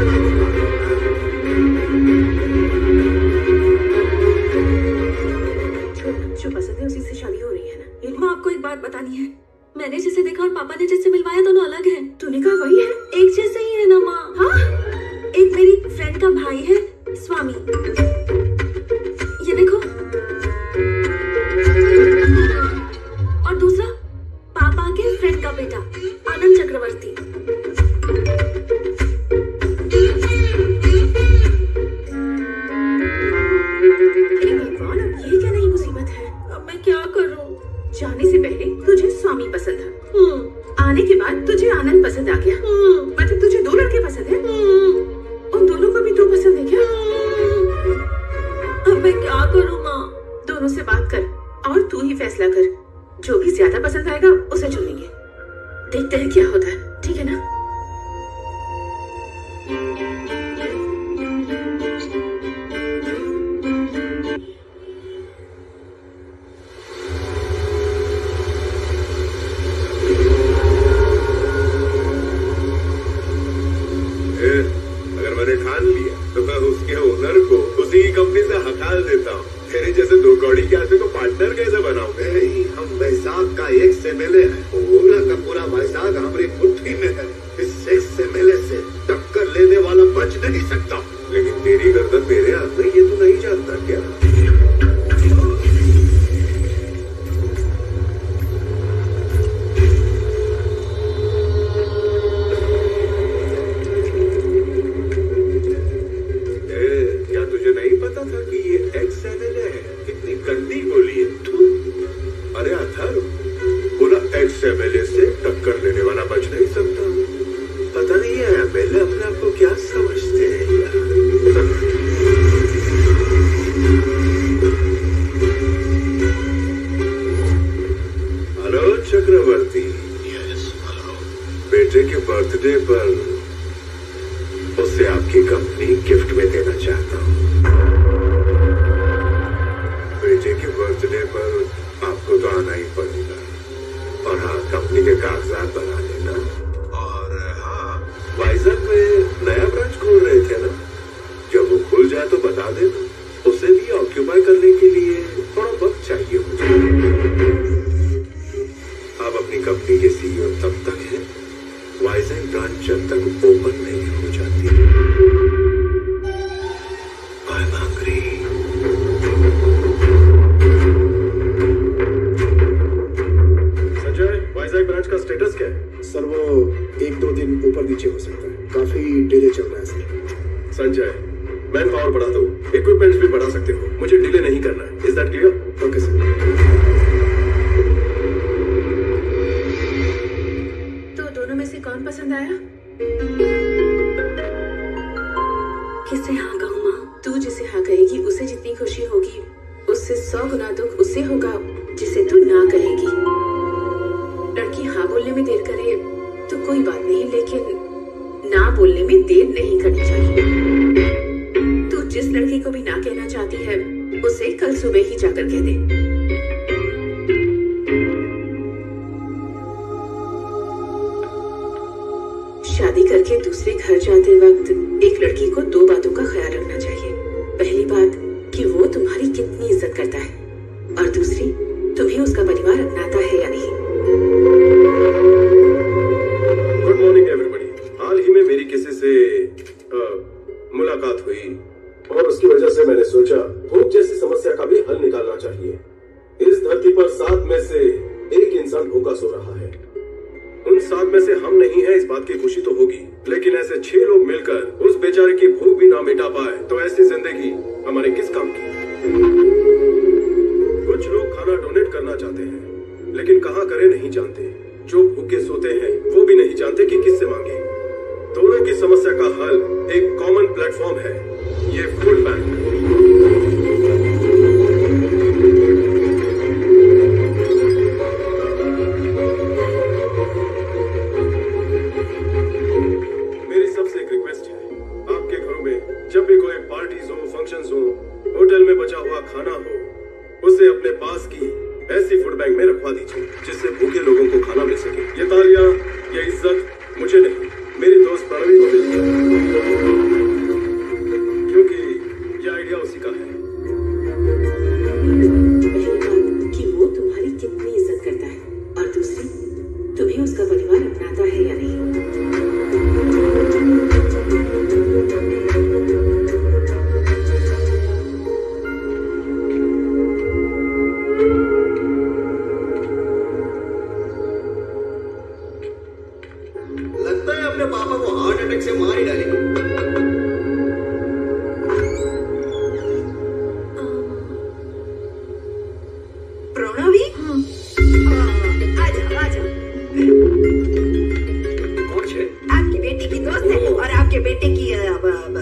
जो पसंद है उसी से शादी हो रही है ना। माँ, आपको एक बात बतानी है। मैंने जिसे देखा और पापा ने जिससे मिलवाया दोनों अलग हैं। तूने कहा वही है? एक जैसे ही है ना माँ। हाँ? एक मेरी फ्रेंड का भाई है स्वामी, ये देखो, और दूसरा पापा के फ्रेंड का बेटा आनंद चक्रवर्ती। भगवान, अब ये क्या नई मुसीबत है? अब मैं क्या करूं? जाने से पहले तुझे स्वामी पसंद था, हम्म, आने के बाद तुझे आनंद पसंद आ गया। हम्म, मतलब तुझे दो लड़के पसंद है? हम्म, उन दोनों को भी तू पसंद है क्या? अब मैं क्या करूं माँ? दोनों से बात कर और तू ही फैसला कर। जो भी ज्यादा पसंद आएगा उसे चुनेंगे। देखते हैं क्या होता है, ठीक है ना? अगर मैंने ठान लिया तो मैं उसके ओनर को उसी कंपनी से हटाल देता हूँ। तेरे जैसे दो कौड़ी के आदमी को पार्टनर कैसे बनाऊं? नहीं, हम वैशाख का एक से मिले हैं, पूरा का पूरा वैशाख हमारी मुट्ठी में है। इस एक से मिले से टक्कर लेने वाला बच नहीं सकता। लेकिन तेरी गर्दन मेरे हाथ में, ये तू नहीं जानता क्या? एमएलए से टक्कर लेने वाला बच नहीं सकता। पता नहीं है एमएलए अपने आप को क्या समझते हैं यार। हेलो चक्रवर्ती। Yes hello. बेटे के बर्थडे पर उसे आपकी कंपनी गिफ्ट में देना चाहता हूँ। बेटे के बर्थडे पर आपको तो आना ही पड़ेगा। और हाँ, कंपनी के कागजात बना लेना। और हाँ, वाइजर में नया ब्रांच खोल रहे थे ना, जब वो खुल जाए तो बता देना। उसे भी ऑक्यूपाई करने के लिए थोड़ा वक्त चाहिए मुझे। आप अपनी कंपनी के सीईओ तब तक हैं, वाइजर ब्रांच जब तक ओपन नहीं हो जाती। I am hungry. ब्रांच का स्टेटस क्या है? सर वो एक दो दिन ऊपर नीचे हो सकता है, काफी डिले चल रहा है सर। संजय, मैन पावर बढ़ा दो, इक्विपमेंट्स भी बढ़ा सकते हो, मुझे डिले नहीं करना है। Is that clear? Okay sir. तो दोनों में से कौन पसंद आया? किसे हाँ कहूँ माँ? तू जिसे हाँ कहेगी उसे जितनी खुशी होगी, उससे सौ गुना दुख उससे होगा जिसे तू ना कहेगी। लड़की हाँ बोलने में देर करे तो कोई बात नहीं, लेकिन ना बोलने में देर नहीं करनी चाहिए। तू जिस लड़की को भी ना कहना चाहती है उसे कल सुबह ही जाकर कह दे। शादी करके दूसरे घर जाते वक्त एक लड़की को दो बातों का ख्याल रखना चाहिए। पहली बात कि वो तुम्हारी कितनी इज्जत करता है, और दूसरी तुम्हें उसका परिवार अपनाता है या नहीं। Good morning everybody. हाल ही में मेरी किसी से आ, मुलाकात हुई और उसकी वजह से मैंने सोचा भूख जैसी समस्या का भी हल निकालना चाहिए। इस धरती पर सात में से एक इंसान भूखा सो रहा है। उन सात में से हम नहीं हैं, इस बात की खुशी तो होगी, लेकिन ऐसे छह लोग मिलकर उस बेचारे की भूख भी ना मिटा पाए तो ऐसी जिंदगी हमारे किस काम की? कुछ लोग खाना डोनेट करना चाहते हैं, लेकिन कहाँ करें नहीं जानते। जो भूखे सोते हैं वो भी नहीं जानते कि किससे मांगे। दोनों की समस्या का हल एक कॉमन प्लेटफॉर्म है, ये फूड बैंक। होटल में बचा हुआ खाना हो उसे अपने पास की ऐसी फूड बैंक में रखवा दीजिए जिससे भूखे लोगों को खाना मिल सके। ये तालियां, ये इज्जत मुझे नहीं, मेरी दोस्त प्रणवी को मिलती है, क्योंकि ये आइडिया उसी का है। कि वो तुम्हारी कितनी इज्जत करता है और दूसरी, तुम्हें उसका परिवार अपनाता है या नहीं। लगता है अपने पापा को हार्ट अटैक से मार ही डालेंगे। प्रणवी, आजा आजा। कौन है? आपकी बेटी की दोस्त है और आपके बेटे की अ, ब, ब,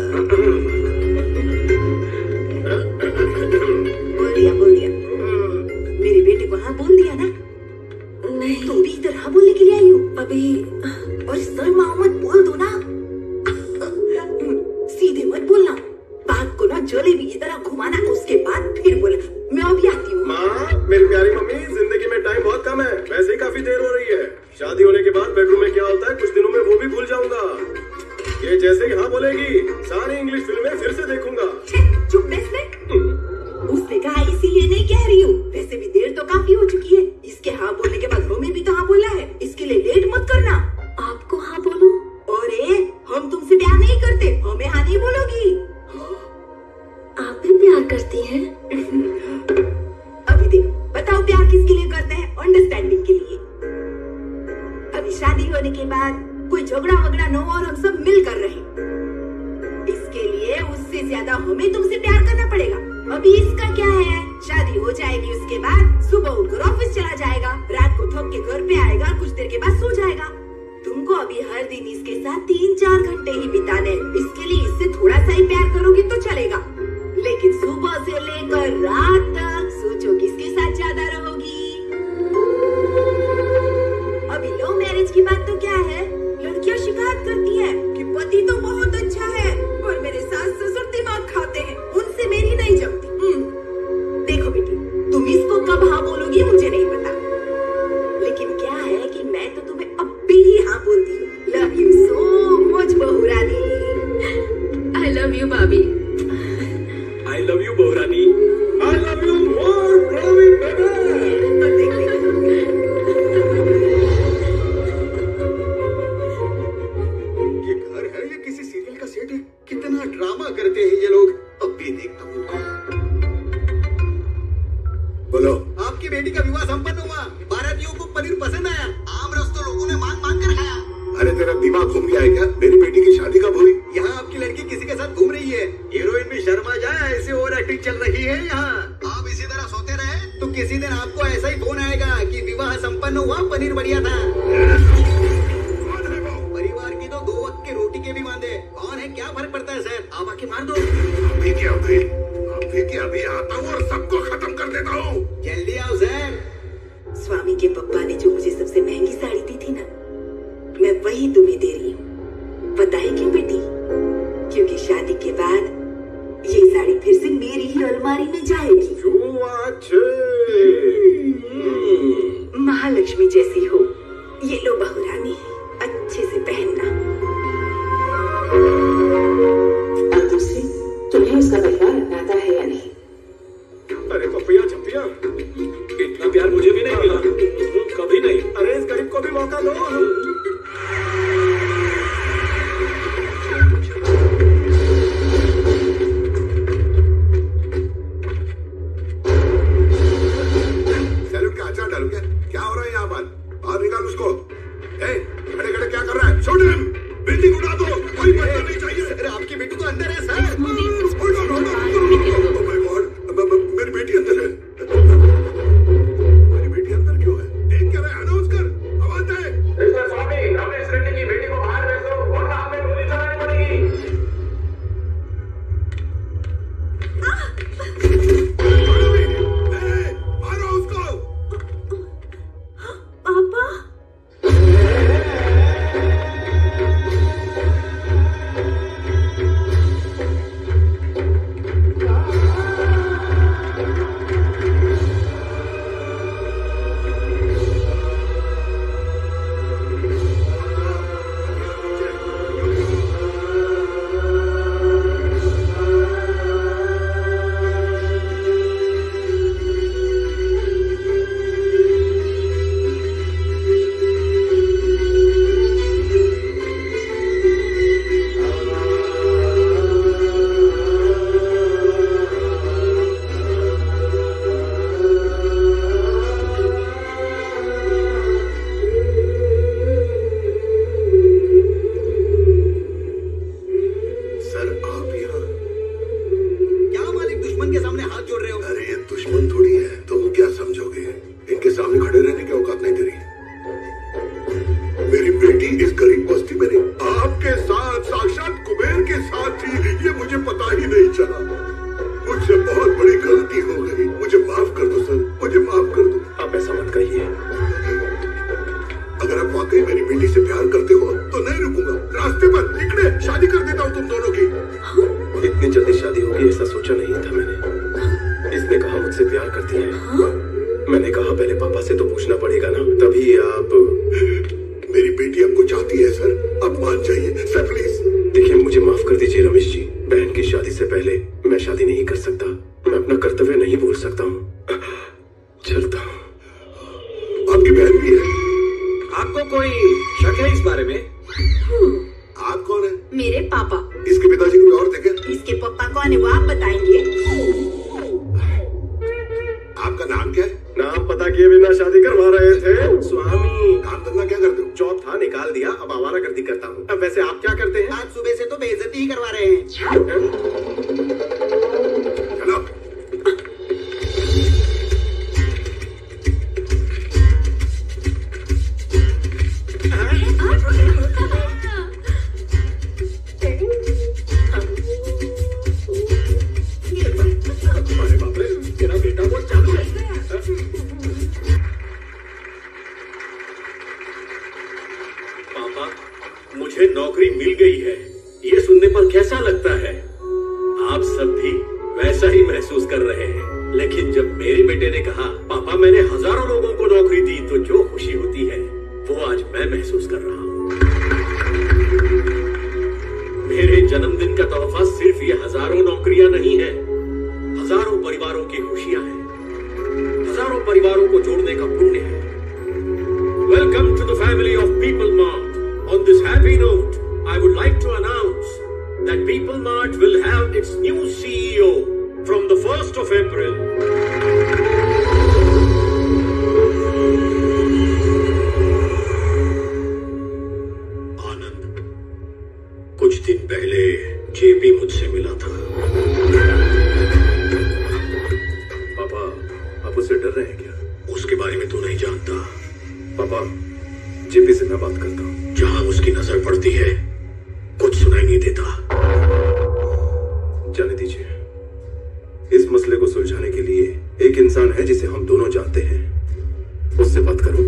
बोल दिया बोल दिया। मेरे बेटे को हाँ बोल दिया ना? नहीं, तुम भी इधर हाँ बोलने के लिए आई हो? अभी और सर मोहम्मद बोल दो ना, सीधे मत बोलना, बात को ना जलेबी की तरह घुमाना, उसके बाद फिर बोला मैं अभी आती हूँ। माँ, मेरी प्यारी मम्मी, जिंदगी में टाइम बहुत कम है, वैसे ही काफी देर हो रही है। शादी होने के बाद बेडरूम में क्या होता है कुछ दिनों में वो भी भूल जाऊंगा। ये जैसे ही हाँ बोलेगी सारी इंग्लिश फिल्में फिर से देखूंगा। चुप बैठ। उसने कहा इसीलिए नहीं कह रही हूँ, वैसे भी देर तो काफी हो चुकी है। इसके हाँ बोलने के बाद हमें भी तो हाँ बोला है, इसके लिए लेट मत करना। आपको हाँ बोलो? अरे हम तुमसे प्यार नहीं करते, हमें हाँ नहीं बोलोगी। आप भी प्यार करती हैं? अभी देखो, बताओ प्यार किसके लिए करते हैं? अंडरस्टैंडिंग के लिए। अभी शादी होने के बाद कोई झगड़ा वगड़ा न हो और हम सब मिलकर रहें, इसके लिए उससे ज्यादा हमें तुमसे प्यार करना पड़ेगा। अभी इसका क्या है, शादी हो जाएगी, उसके बाद सुबह उठकर ऑफिस चला जाएगा, रात को थक के घर पे आएगा, कुछ देर के बाद सो जाएगा। तुमको अभी हर दिन इसके साथ तीन चार घंटे ही बिताने, इसके लिए इससे थोड़ा सा ही प्यार करोगी तो चलेगा, लेकिन सुबह से लेकर रात तक सोचो किसके साथ ज्यादा रहोगी। अभी लव मैरिज की बात तो क्या है, लड़कियां शिकायत करती हैं कि पति तो बहुत अच्छा है और मेरे सास ससुर दिमाग खाते हैं, उनसे मेरी नहीं जमती। देखो बेटी, तुम इसको कब हाँ बोलोगी मुझे नहीं पता, लेकिन क्या है कि मैं तो तुम्हें अब भी ही हाँ बोलती हूँ। लव यू सो मच बहू रानी। आई लव यू भाभी। आई लव यू बहू रानी। I love you more Pranavi baby. ये घर है या किसी सीरियल का सेट है? कितना ड्रामा करते हैं ये लोग। अब भी देखता हूँ। बोलो। आपकी बेटी का विवाह संपन्न हुआ, बारातियों को पनीर पसंद आया, आम रस तो लोगों ने मांग मांग कर खाया। अरे तेरा दिमाग घूम गया है क्या? मेरी बेटी की शादी कब हुई? यहाँ आपकी लड़की किसी के साथ घूम रही है, हीरोइन भी शर्मा जाए ऐसे ओवर एक्टिंग चल रही है यहाँ। आप इसी तरह सोते रहे तो किसी दिन आपको ऐसा ही फोन आएगा कि विवाह संपन्न हुआ, पनीर बढ़िया था। परिवार की तो दो वक्त की रोटी के भी वादे, कौन है क्या फर्क पड़ता है सर, आप आके मार दो। अभी क्या अभी अभी क्या अभी आता हूँ और सबको खत्म कर देता हूँ। जल्दी आओ सर। स्वामी के पप्पा ने जो मुझे सबसे महंगी साड़ी दी थी ना, मैं वही तुम्हें दे रही हूँ। पता है क्यों बेटी? क्योंकि शादी के बाद ये साड़ी फिर से मेरी ही अलमारी में जाएगी। महालक्ष्मी जैसी हो, ये लो बहू रानी, अच्छे से पहनना। और दूसरी, तुम्हें उसका परिवार अपनाता है या नहीं? अरे पपिया छपिया, इतना प्यार मुझे भी नहीं मिला, कभी नहीं। अरे इस गरीब को भी मौका दो। सैलूट का अचार डालू क्या? क्या हो रहा है यहाँ पर? मुझसे प्यार करती हैं। हाँ? मैंने कहा पहले पापा से तो पूछना पड़ेगा ना, तभी आप। मेरी बेटी आपको चाहती है सर, आप मान जाइए सर प्लीज। देखिए मुझे माफ कर दीजिए रमेश जी, बहन की शादी से पहले मैं शादी नहीं कर सकता, मैं अपना कर्तव्य नहीं भूल सकता हूँ। चलता हूँ। आपकी बहन भी है? आपको कोई शक है इस बारे में? आप कौन है? मेरे पापा। इसके पिताजी कोई और देखे? इसके पापा कौन है वो आप बताएंगे? आपका नाम क्या है? नाम पता किए बिना शादी करवा रहे थे स्वामी। काम धंधा क्या करते हो? जॉब था निकाल दिया, अब आवारागर्दी करता हूँ। अब वैसे आप क्या करते हैं? आज सुबह से तो बेइज्जती ही करवा रहे हैं। चलो। अरे बाप रे, तेरा बेटा बहुत चालू है। पापा, मुझे नौकरी मिल गई है, ये सुनने पर कैसा लगता है? आप सब भी वैसा ही महसूस कर रहे हैं, लेकिन जब मेरे बेटे ने कहा पापा मैंने हजारों लोगों को नौकरी दी, तो जो खुशी होती है वो आज मैं महसूस कर रहा हूँ। मेरे जन्मदिन का तोहफा सिर्फ ये हजारों नौकरियां नहीं है, हजारों परिवारों की खुशियां हैं, हजारों परिवारों को जोड़ने का पुण्य है। Welcome to the family of People Mart. On this happy note, I would like to announce that People Mart will have its new C E O from the first of April. Anand, कुछ दिन पहले JP मुझसे मिला था। पापा, आप उससे डर रहे हैं क्या? उसके बारे में तू नहीं जानता। पापा, जेपी से मैं बात करता हूँ। जहां उसकी नजर पड़ती है कुछ सुनाई नहीं देता। जाने दीजिए, इस मसले को सुलझाने के लिए एक इंसान है जिसे हम दोनों जानते हैं, उससे बात करूं?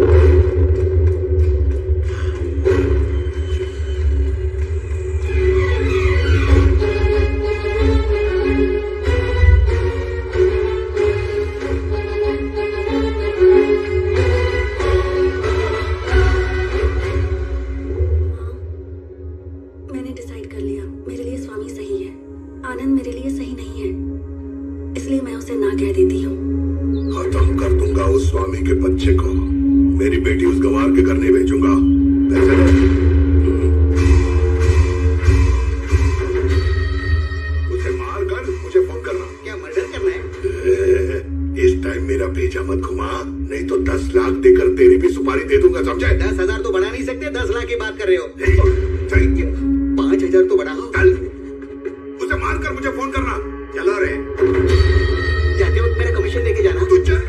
मैंने डिसाइड कर लिया, मेरे लिए स्वामी सही है, आनंद मेरे लिए सही नहीं है, इसलिए मैं उसे ना कह देती हूँ। खत्म कर दूंगा उस स्वामी के बच्चे को। मेरी बेटी उस गंवार के घर नहीं भेजूंगा। उसे मार कर मुझे फोन करना। क्या मर्डर करना है? इस टाइम मेरा भेजा मत घुमा, नहीं तो दस लाख देकर तेरी भी सुपारी दे दूंगा, समझे? दस हजार तो बढ़ा नहीं सकते, दस लाख की बात कर रहे हो। पांच हजार तो बढ़ाओ। चल, उसे मार कर मुझे फोन करना। चलो रे। जाते वक्त मेरा कमीशन लेके जाना। तू चल।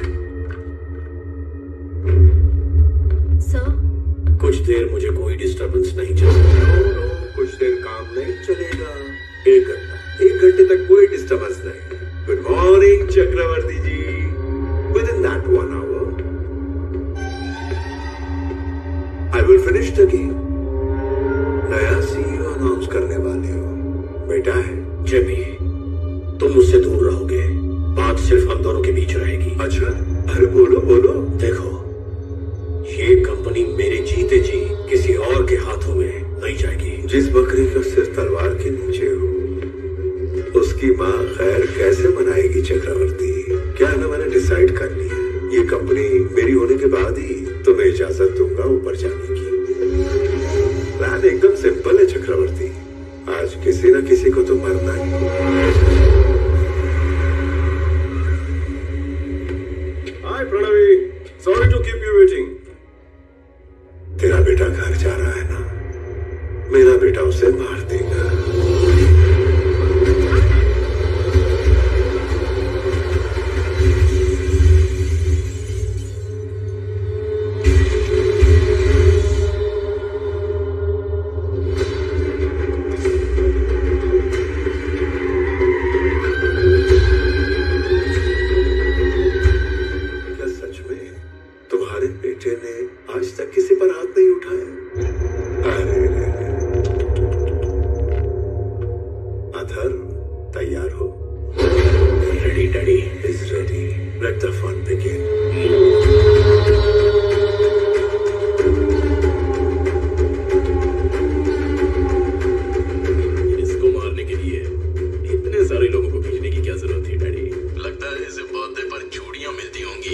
सर, कुछ देर मुझे कोई डिस्टरबेंस नहीं चाहिए। कुछ देर काम नहीं चलेगा। एक घंटा एक घंटे तक कोई डिस्टर्बेंस नहीं। Good morning Chakraborty ji. Within that one hour I will finish the game. नया सीईओ अनाउंस करने वाले हो, बेटा है। जेपी, तुम मुझसे दूर रहोगे, बात सिर्फ हम दोनों के बीच रहेगी। अच्छा, अरे बोलो बोलो। देखो, ये कंपनी मेरे जीते जी किसी और के हाथों में नहीं जाएगी। जिस बकरी का सिर तलवार के नीचे हो, उसकी माँ खैर कैसे मनाएगी चक्रवर्ती? क्या है ना, मैंने डिसाइड कर लिया, ये कंपनी मेरी होने के बाद ही तुम्हें इजाजत दूंगा ऊपर जाने की। प्लान एकदम सिंपल है चक्रवर्ती, आज किसी न किसी को तो मरना ही। Hi Pranavi, sorry to keep you waiting. तेरा बेटा घर जा रहा है ना, मेरा बेटा उसे मार देगा। सौदे पर चूड़ियां मिलती होंगी।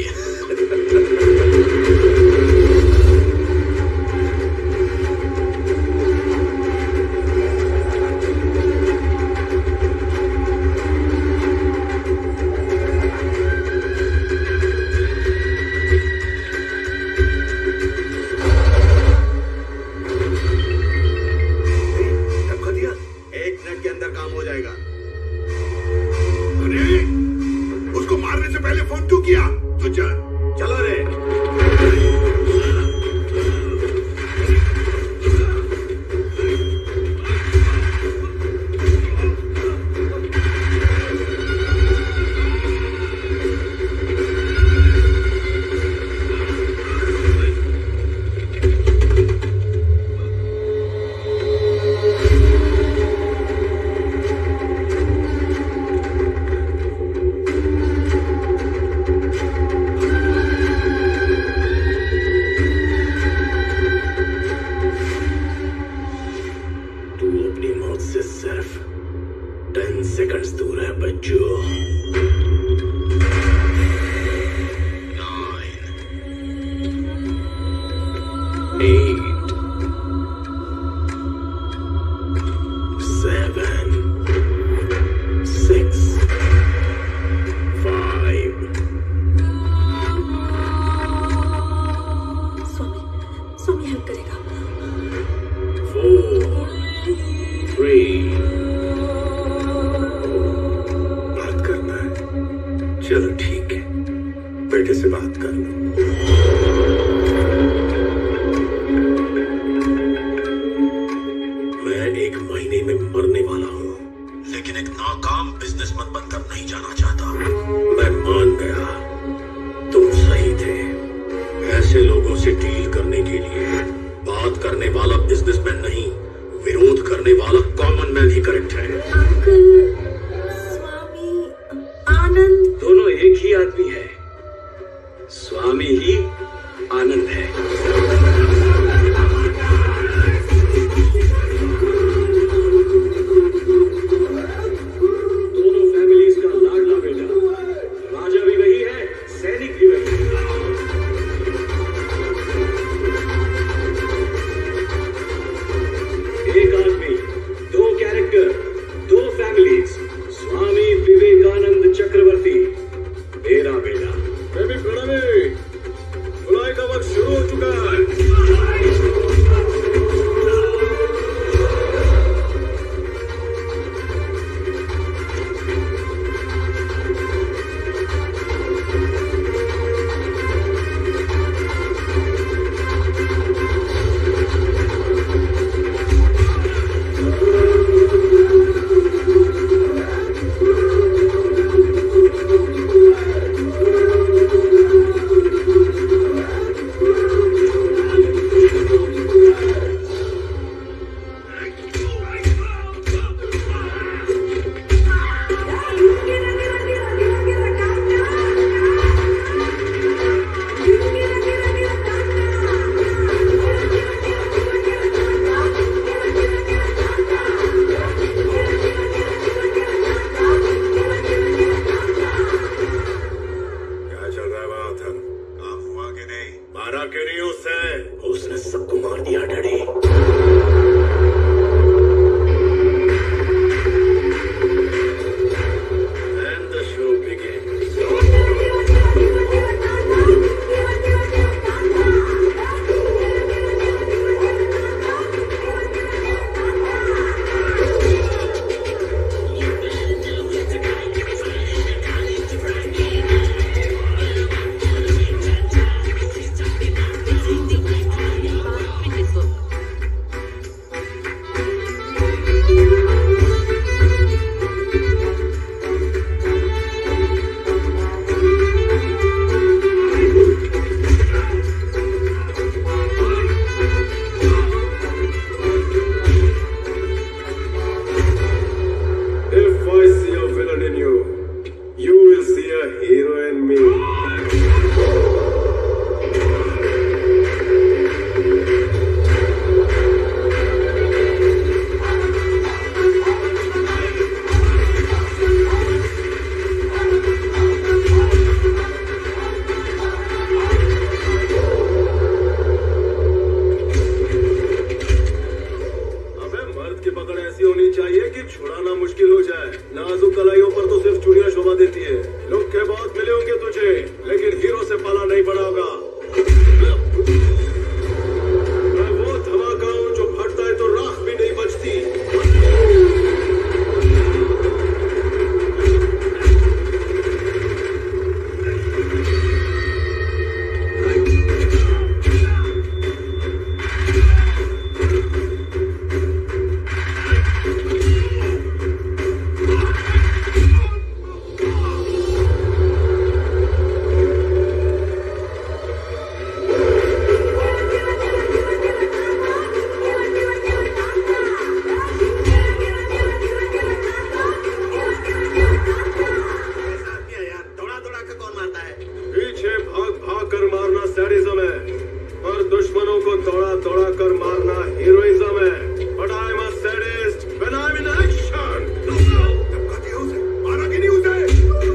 दौड़ा कर कौन मारता है? पीछे भाग भाग कर मारना सैडिज्म है, और दुश्मनों को दौड़ा दौड़ा कर मारना हीरोइज्म है। But I'm a sadist when I'm in action. धक्का दिया उसे, मारा कि नहीं उसे?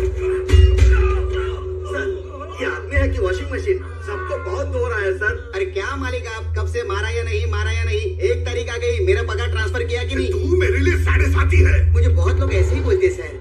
सर, ये आपने है कि वॉशिंग मशीन? सबको बहुत दो रहा है सर। अरे क्या मालिक, आप कब से मारा या नहीं मारा या नहीं? एक तारीख आ गई, मेरा पगार ट्रांसफर किया कि नहीं? तू मेरे लिए साढ़े साथी है। मुझे बहुत लोग ऐसे ही बोलते सर।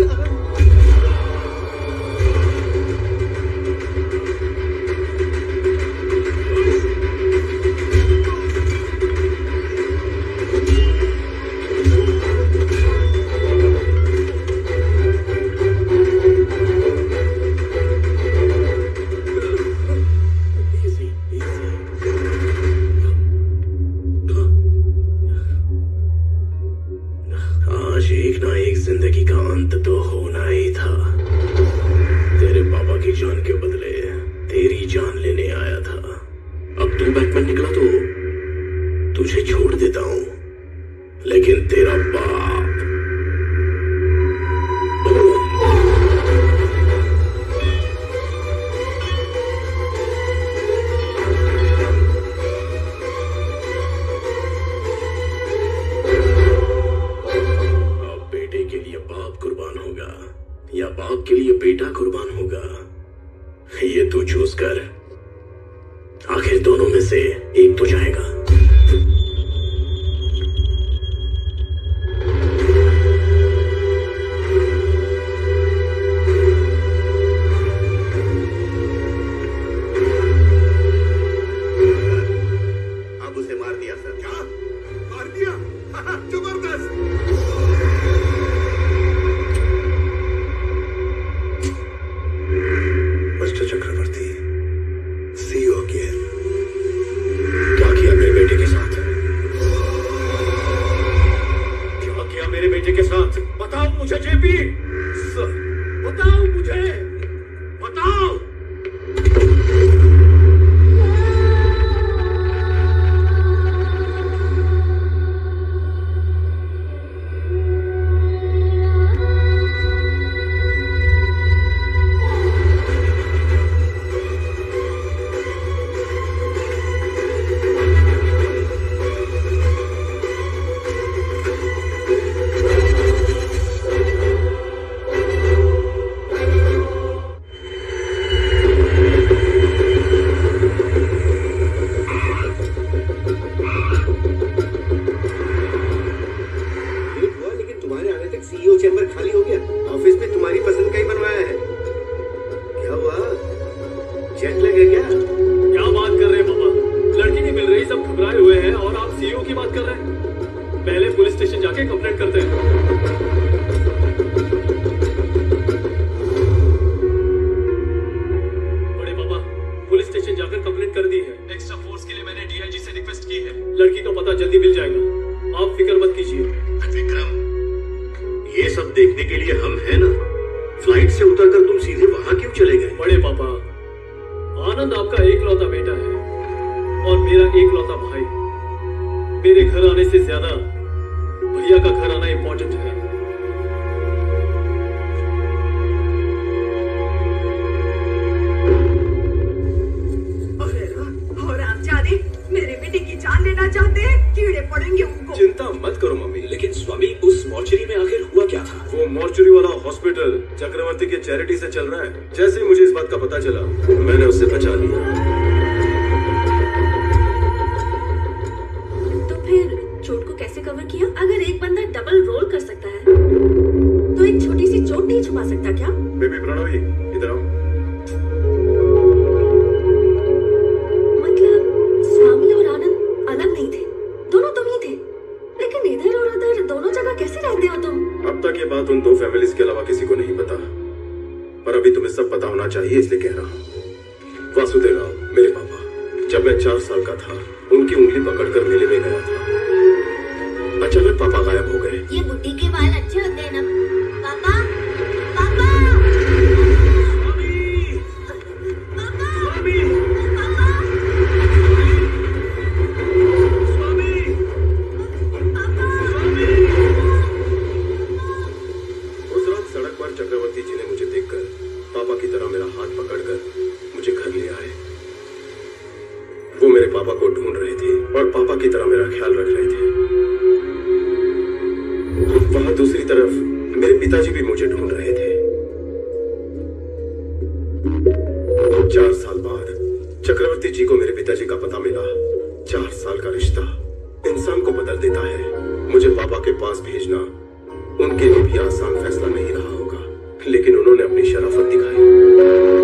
आज एक ना एक जिंदगी का अंत तो होना ही था। तेरे पापा की जान के बदले तेरी जान लेने आया था। अब तू बैटमैन निकला तो तुझे छोड़ देता हूं, लेकिन तेरा बाप या बाप के लिए बेटा कुर्बान होगा, ये तू चूज कर। आखिर दोनों में से एक तो जाएगा। अब उसे मार दिया सर। क्या मार दिया? जबरदस्त। Mister Chakraborty, see you again. क्या किया मेरे बेटे के साथ? क्या किया मेरे बेटे के साथ? बताओ मुझे जेपी, सर बताओ मुझे, बताओ। सीईओ चेंबर खाली हो गया। ऑफिस में तुम्हारी पसंद का ही बनवाया है। क्या हुआ, जेट लग है क्या? क्या बात कर रहे हैं पापा? लड़की नहीं मिल रही, सब घबराए हुए हैं और आप सीईओ की बात कर रहे हैं। पहले पुलिस स्टेशन जाके कंप्लेंट करते हैं। बड़े पापा, पुलिस स्टेशन जाकर कंप्लेंट कर दी है। एक्स्ट्रा फोर्स के लिए मैंने डीआईजी से रिक्वेस्ट की है। लड़की का पता जल्दी मिल जाएगा, आप फिक्र मत कीजिए। विक्रम, ये सब देखने के लिए हम हैं ना। फ्लाइट से उतरकर तुम सीधे वहां क्यों चले गए? बड़े पापा, आनंद आपका एकलौता बेटा है और मेरा एकलौता भाई। मेरे घर आने से ज्यादा भैया का घर आना इंपॉर्टेंट है। और आप जाने मेरे बेटे की जान लेना चाहते हैं? कीड़े पड़ेंगे उनको। चिंता मत करो मम्मी। लेकिन स्वामी, उस मॉर्चरी में आखिर हुआ क्या था? वो मॉर्चरी वाला हॉस्पिटल चक्रवर्ती के चैरिटी से चल रहा है। जैसे ही मुझे इस बात का पता चला, मैंने उससे बचा लिया। तो फिर चोट को कैसे कवर किया? अगर एक बंदा डबल रोल कर सकता है तो एक छोटी सी चोट नहीं छुपा सकता क्या? बेबी प्रणवी, इधर आओ। मतलब स्वामी और आनंद अलग नहीं थे, दोनों तुम ही थे। लेकिन इधर और उधर दोनों जगह कैसे रहते हो तुम? अब तक ये बात उन दो फैमिलीज के अलावा किसी को नहीं पता, पर अभी तुम्हें सब पता होना चाहिए, इसलिए कह रहा हूँ। वासुदेव राव, मेरे पापा, जब मैं चार साल का था, उनकी उंगली पकड़कर मेले में गया था। अचानक पापा गायब हो गए। ये बुड्ढी के बाल अच्छे होते हैं ना पापा? पापा! चक्रवर्ती जी ने मुझे देखकर पापा की हाथ पकड़कर मुझे घर ले आए। वो मेरे पापा को ढूंढ रहे थे और पापा की तरह मेरा ख्याल रख रहे थे। वहां दूसरी तरफ मेरे पिताजी भी मुझे ढूंढ रहे थे। चार साल बाद चक्रवर्ती जी को मेरे पिताजी का पता मिला। चार साल का रिश्ता इंसान को बदल देता है। मुझे पापा के पास भेजना उनके लिए भी आसान फैसला नहीं रहा होगा, लेकिन उन्होंने अपनी शराफत दिखाई।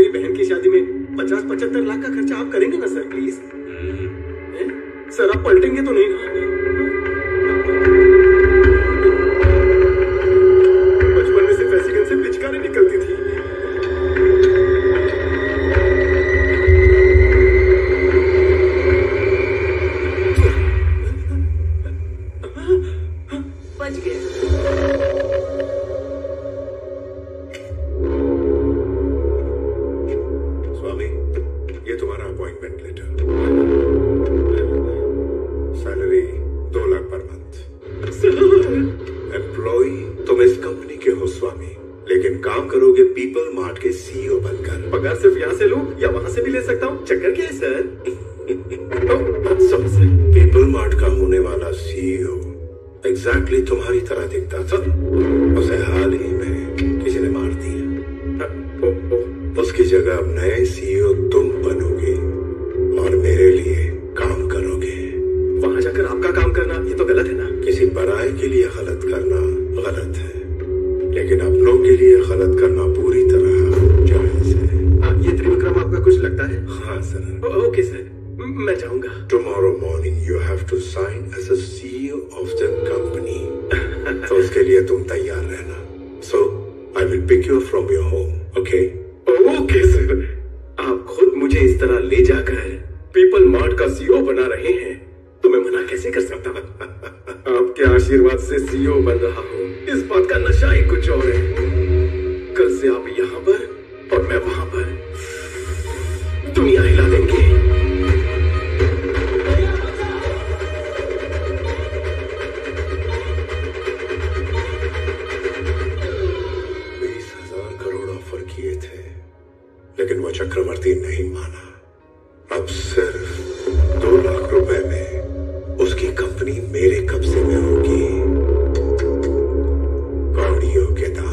मेरी बहन की शादी में पचास पचहत्तर लाख का खर्चा आप करेंगे ना सर प्लीज? सर आप पलटेंगे तो नहीं ना? बचपन में सिर्फ ऐसी गन से पिचकारी निकलती थी। बच गया। स्वामी, ये तुम्हारा अपॉइंटमेंट लेटर। सैलरी दो लाख पर मंथ। एम्प्लॉय तुम इस कंपनी के हो स्वामी, लेकिन काम करोगे पीपल मार्ट के सीईओ बनकर। पगार सिर्फ यहाँ से लूं या वहाँ से भी ले सकता हूँ? चक्कर क्या है सर? पीपल मार्ट का होने वाला सीईओ एग्जैक्टली तुम्हारी तरह दिखता था। उसे हाल ही में किसी ने मार दिया। उसकी जगह अब नए सीईओ तुम बनोगे और मेरे लिए काम करोगे। वहां जाकर आपका काम करना ये तो गलत है ना? किसी पराये के लिए गलत करना गलत है, लेकिन अपनों के लिए गलत करना पूरी तरह जायज है। आ, ये त्रिविक्रम आपका कुछ लगता है? हाँ सर। ओके सर, मैं जाऊंगा। Tomorrow morning you have to sign as a CEO of the company. तो उसके लिए तुम तैयार रहना। So I will pick you from your home, okay? Okay sir. आप खुद मुझे इस तरह ले जाकर पीपल मार्ट का सीईओ बना रहे हैं तो मैं मना कैसे कर सकता हूँ? आपके आशीर्वाद से सीईओ बन रहा हूँ, इस बात का नशा ही कुछ और है। कल से आप यहाँ पर और मैं वहां पर दुनिया हिला देंगे। बीस हजार करोड़ ऑफर किए थे, लेकिन वो चक्रवर्ती नहीं माना। अब सिर्फ दो लाख रुपए में उसकी कंपनी मेरे कब्जे में होगी। कौड़ियों के दाम।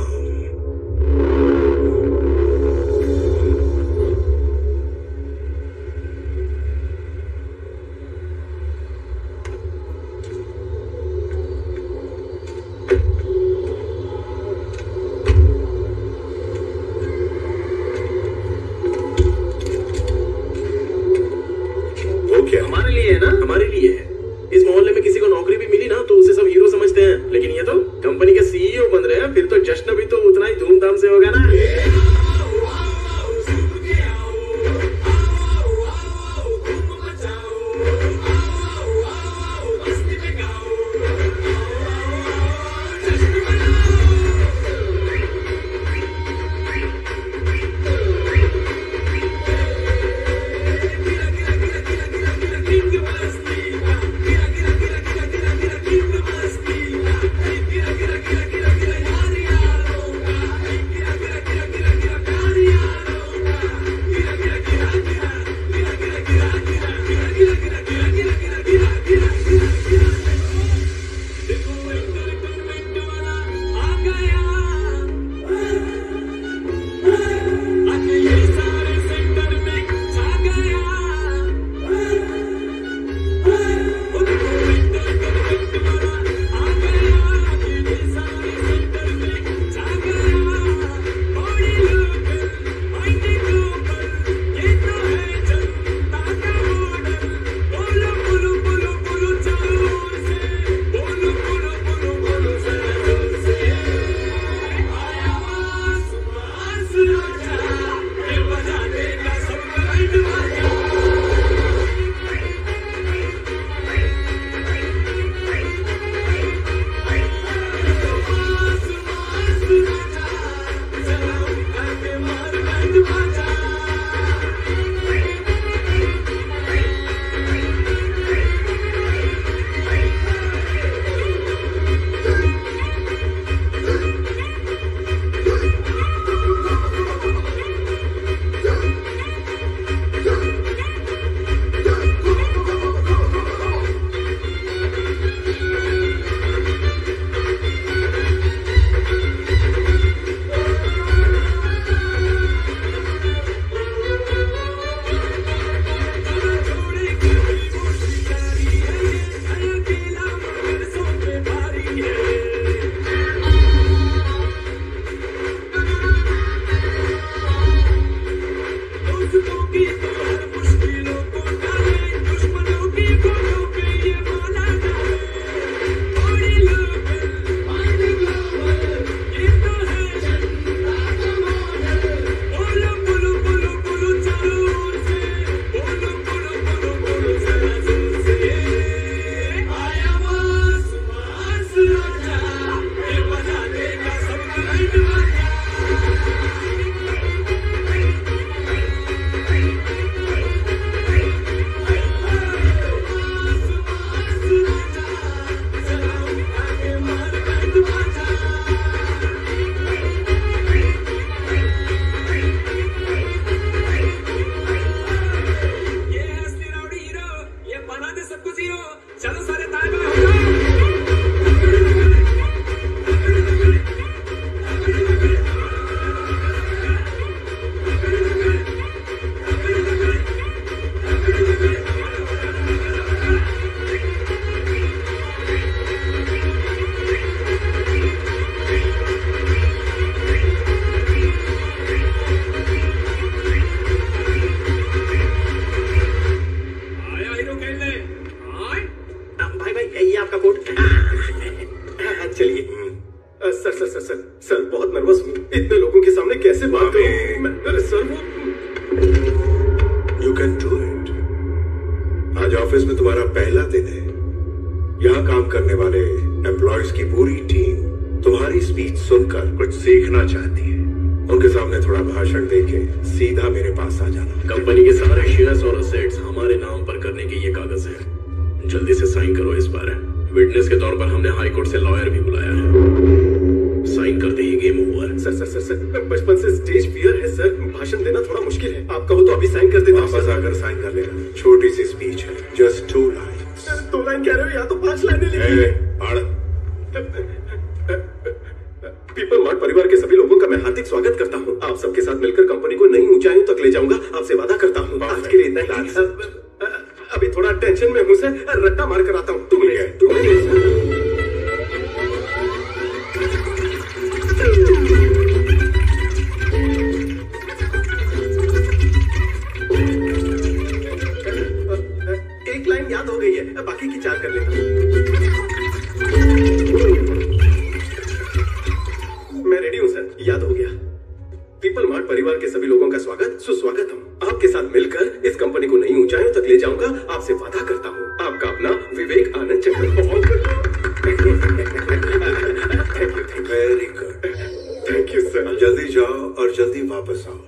हमारे लिए है ना? हमारे लिए है। इस मोहल्ले में किसी को नौकरी भी मिली ना तो उसे सब हीरो समझते हैं, लेकिन ये तो कंपनी के सीईओ बन रहे हैं, फिर तो जश्न भी तो उतना ही धूमधाम से होगा ना। सर बहुत नर्वस हूँ, इतने लोगों के सामने कैसे बात करूं? मैं सर वो यू कैन डू इट। आज ऑफिस में तुम्हारा पहला दिन है। यहाँ काम करने वाले एम्प्लॉयज की पूरी टीम तुम्हारी स्पीच सुनकर कुछ सीखना चाहती है। उनके सामने थोड़ा भाषण देके सीधा मेरे पास आ जाना। कंपनी के सारे शेयर्स और असेट्स हमारे नाम पर करने के ये कागज है, जल्दी से साइन करो इस पर। विटनेस के तौर पर हमने हाई कोर्ट से लॉयर भी बुलाया है। साइन करते ही game over. Sir sir sir sir बचपन से स्टेज फियर है सर, भाषण देना थोड़ा मुश्किल है। आप कहो तो अभी साइन कर देता हूं। वापस आकर साइन कर लेना। छोटी सी स्पीच है, जस्ट टू लाइन्स। दो लाइन कह रहे हो या तो पांच लाइनें लिखिए। पीपल मार्ट परिवार के सभी लोगों का मैं हार्दिक स्वागत करता हूं। आप सबके साथ मिलकर कंपनी को नई ऊंचाइयों तक ले जाऊंगा, आपसे वादा करता हूं। आज के लिए इतना ही। अभी थोड़ा टेंशन में हूं सर, रट्टा मार कर आता हूं। तुम ले तुम ले एक लाइन याद हो गई है, बाकी की चार कर लेता हूं। मैं रेडी हूं सर, याद हो गया। पीपल मार्ट परिवार के सभी लोगों का स्वागत सुस्वागत हूं। आपके साथ मिलकर इस कंपनी को नई ऊंचाइयों तक ले जाऊंगा, आपसे वादा करता हूं। आपका अपना Vivek Anand Chakraborty. Very good, thank you sir. जल्दी जाओ और जल्दी वापस आओ।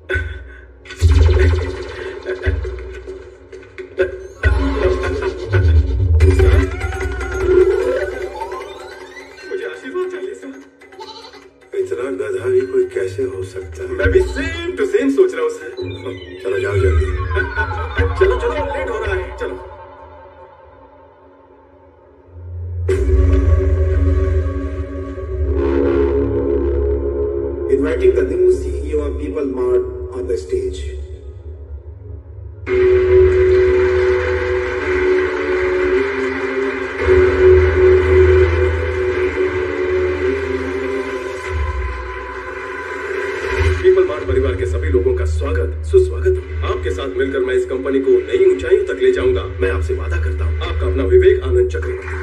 मुझे आशीर्वाद चाहिए सर। इतना गधा भी कोई कैसे हो सकता है? मैं भी सेम टू सेम सोच रहा हूँ सर। चलो जाओ जल्दी। चलो चलो लेट हो रहा है, चलो। Inviting the new C E O of People Mart on the stage. People mart परिवार के सभी लोगों का स्वागत सुस्वागत हूं। आपके साथ मिलकर मैं इस कंपनी को नई ऊंचाइयों तक ले जाऊंगा, मैं आपसे वादा करता हूं। आपका अपना विवेक आनंद चक्रवर्ती।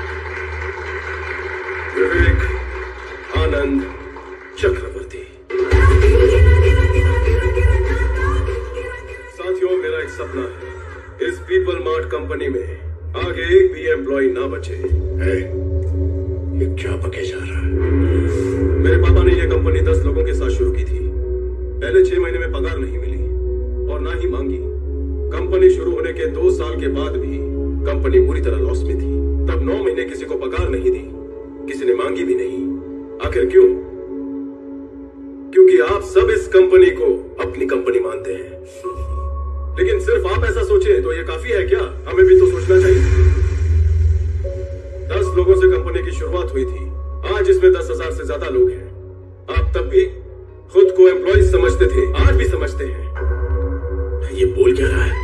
विवेक आनंद चक्रवर्ती। साथियों, मेरा एक सपना है, इस पीपल मार्ट कंपनी में आगे एक भी एम्प्लॉय ना बचे। है, ये क्या बके जा रहा है? मेरे पापा ने यह कंपनी दस लोगों के साथ शुरू की थी। पहले छह महीने में पगार नहीं मिली और ना ही मांगी। कंपनी शुरू होने के दो साल के बाद भी कंपनी पूरी तरह लॉस में थी। तब नौ महीने किसी को पगार नहीं दी, किसी ने मांगी भी नहीं। आखिर क्यों? क्योंकि आप सब इस कंपनी को अपनी कंपनी मानते हैं। लेकिन सिर्फ आप ऐसा सोचे तो ये काफी है क्या? हमें भी तो सोचना चाहिए। दस लोगों से कंपनी की शुरुआत हुई थी, आज इसमें दस हजार से ज्यादा लोग हैं। आप तब भी खुद को एम्प्लॉय समझते थे, आज भी समझते हैं। ये बोल क्या रहा है?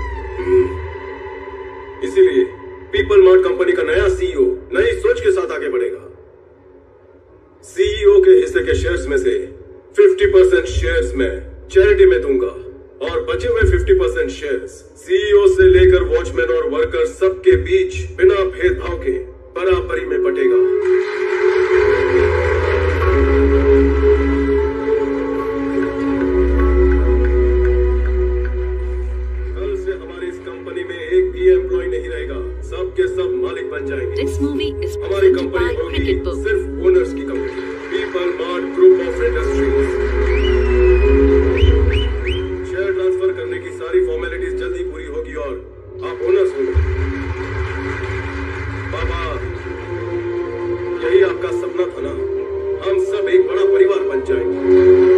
इसीलिए पीपल मार्ट कंपनी का नया सीईओ नई सोच के साथ आगे बढ़ेगा। सीईओ के हिस्से के शेयर्स में से पचास परसेंट शेयर्स मैं चैरिटी में दूंगा और बचे हुए पचास परसेंट शेयर्स सीईओ से लेकर वॉचमैन और वर्कर सबके बीच बिना भेदभाव के बराबरी में बटेगा। कल से हमारी इस कंपनी में एक भी एम्प्लॉय नहीं रहेगा, सबके सब मालिक बन जाएंगे। हमारी कंपनी होगी सिर्फ ओनर्स की company, people mart group of industries. Share transfer करने की सारी फॉर्मेलिटीज जल्दी पूरी होगी और आप ओनर्स होंगे। बाबा, यही आपका सपना था ना? हम सब एक बड़ा परिवार बन जाएंगे।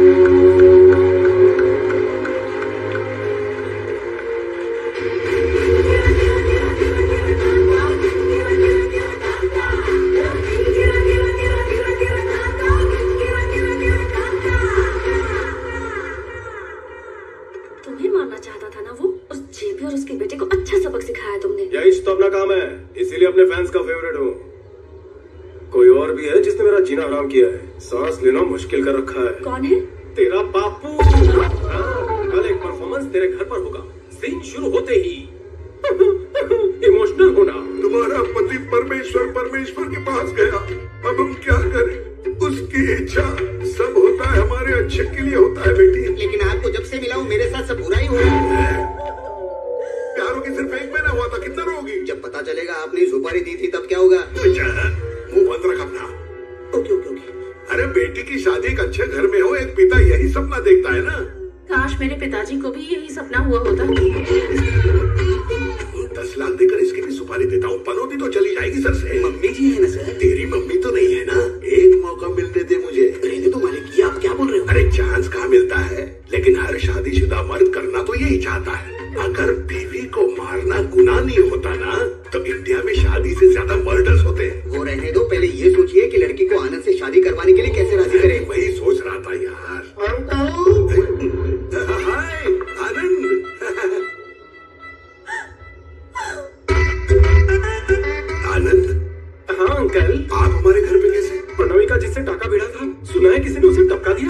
तुम्हें मारना चाहता था ना वो? उस जेबी और उसके बेटे को अच्छा सबक सिखाया तुमने। यही तो अपना काम है, इसीलिए अपने फैंस का फेवरेट हूँ। कोई और भी है जिसने मेरा जीना हराम किया है, सांस लेना मुश्किल कर रखा है। कौन है? तेरा बापू। हाँ, कल एक परफॉर्मेंस तेरे घर पर होगा, सीन शुरू होते ही इमोशनल होना। तुम्हारा पति परमेश्वर परमेश्वर के पास गया, अब हम क्या करें? उसकी इच्छा सब होता है हमारे अच्छे के लिए होता है बेटी। लेकिन आपको जब से मिला हूँ मेरे साथ सब बुरा ही हो रहा है। प्यारों की सिर्फ एक महीना हुआ था, कितना रोगी? जब पता चलेगा आपने सुपारी दी थी तब क्या होगा? मुंह बंद रख अपना। Okay okay okay. अरे बेटी की शादी एक अच्छे घर में हो, एक पिता यही सपना देखता है ना। काश मेरे पिताजी को भी यही सपना हुआ होता। दस लाख देकर इसकी भी सुपारी देता हूँ, पनौती तो चली जाएगी सर से। मम्मी जी है ना सर? तेरी मम्मी तो नहीं है ना? एक मौका मिलने दे मुझे। रहने तो मालिक जी, आप क्या बोल रहे हो? अरे चांस कहाँ मिलता है, लेकिन हर शादीशुदा मर्द करना तो यही चाहता है। अगर बीवी को मारना गुनाह नहीं होता ना, तो इंडिया में शादी से ज्यादा मर्डर्स होते हैं। वो रहने दो, पहले ये सोचिए कि लड़की को आनंद से शादी करवाने के लिए कैसे राजी करें। वही सोच रहा था यार। हाय आनंद। आनंद। हाँ अंकल। आप हमारे घर पे कैसे? प्रणवी का जिससे टाका भिड़ा था, सुना है किसी ने उसे टपका दिया।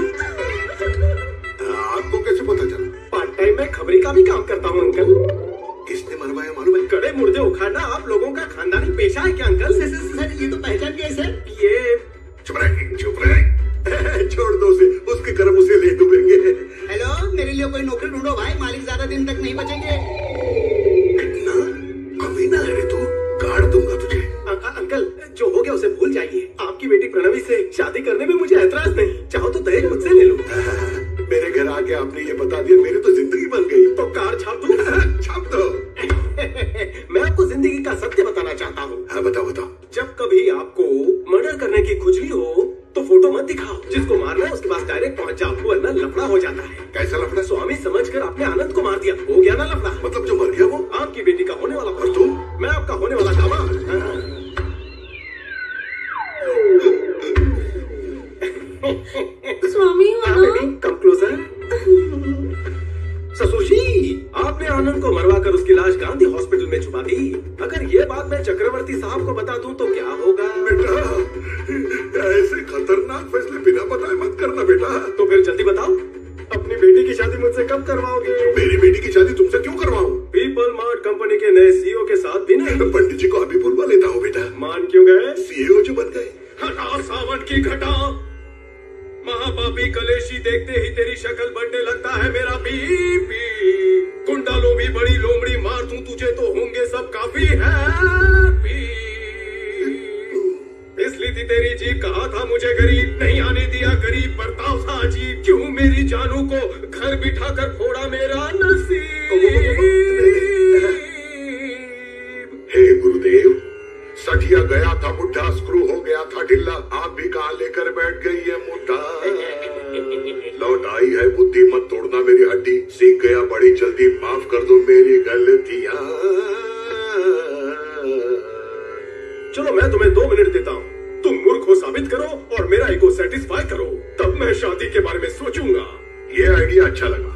आपको कैसे पता चला? पार्ट टाइम में खबरी का भी काम करता हूँ अंकल। किसने मरवाया मालूम है? कड़े मुर्दे उखाड़ना आप लोगों का खानदानी पेशा है क्या अंकल? सर, सर, सर ये तो पहचान गए सर। ये चुप रहे, चुप रहे। छोड़ दो उसे, उसके कर्म उसे ले डूबेंगे। हेलो, मेरे लिए कोई नौकरी ढूंढो भाई, मालिक ज्यादा दिन तक नहीं बचेंगे। कितना कमीना है रे तू, काट दूंगा तुझे। आ, आ, अंकल जो हो गया उसे भूल जाइए। आपकी बेटी प्रणवी से शादी करने में मुझे ऐतराज नहीं, चाहो तो दहेज मुझसे ले लो। मेरे घर आके आपने ये बता दिया, मेरी तो जिंदगी बन गई। तो कार छाप दूं? छाप दो। मैं आपको जिंदगी का सत्य बताना चाहता हूँ। हाँ बताओ बताओ। जब कभी आपको मर्डर करने की खुजली हो तो फोटो मत दिखाओ। जिसको मारना है उसके पास डायरेक्ट पहुंच जाओ, वरना लफड़ा हो जाता है। कैसा लफड़ा? स्वामी समझकर आपने आनंद को मार दिया, हो गया ना लफड़ा। मतलब जो मर गया वो आपकी बेटी का होने वाला। और तुम? मैं आपका होने वाला दामाद। स्वामी हो ना? Come closer. ससुर जी, आपने आनंद को मरवा कर उसकी लाश गांधी हॉस्पिटल में छुपा दी। अगर ये बात मैं चक्रवर्ती साहब को बता दूं तो क्या होगा? बेटा ऐसे खतरनाक फैसले बिना बताए मत करना बेटा। तो फिर जल्दी बताओ, अपनी बेटी की शादी मुझसे कब करवाओगे? मेरी बेटी की शादी तुमसे क्यों करवाऊं? पीपल मार्ट कंपनी के नए सीईओ के साथ भी नहीं। पंडित जी को अभी बुलवा लेता हूँ बेटा। मान क्यों गए? सीईओ जो बन गए। हटा सावन की घटा, महापापी कलेशी देखते ही तेरी शक्ल बढ़ने लगता है मेरा बीपी। कुंडलों भी बड़ी लोमड़ी मार दूं तुझे तो होंगे सब काफी हैप्पी। इसलिए थी तेरी जीभ, कहा था मुझे गरीब नहीं आने दिया, गरीब बर्ताव था अजीब। क्यों मेरी जानू को घर बिठा कर फोड़ा मेरा नसीब। हे गुरुदेव, सठिया गया था बुढ़ा, स्क्रू हो गया था ढिल्ला, आप भी कहाँ लेकर बैठ गई है मुद्दा। लौट आई है बुद्धि, मत तोड़ना मेरी हड्डी, सीख गया बड़ी जल्दी, माफ कर दो मेरी गलतियां। चलो मैं तुम्हें दो मिनट देता हूँ, तुम मूर्ख को साबित करो और मेरा ईगो सेटिस्फाई करो, तब मैं शादी के बारे में सोचूंगा। ये आइडिया अच्छा लगा।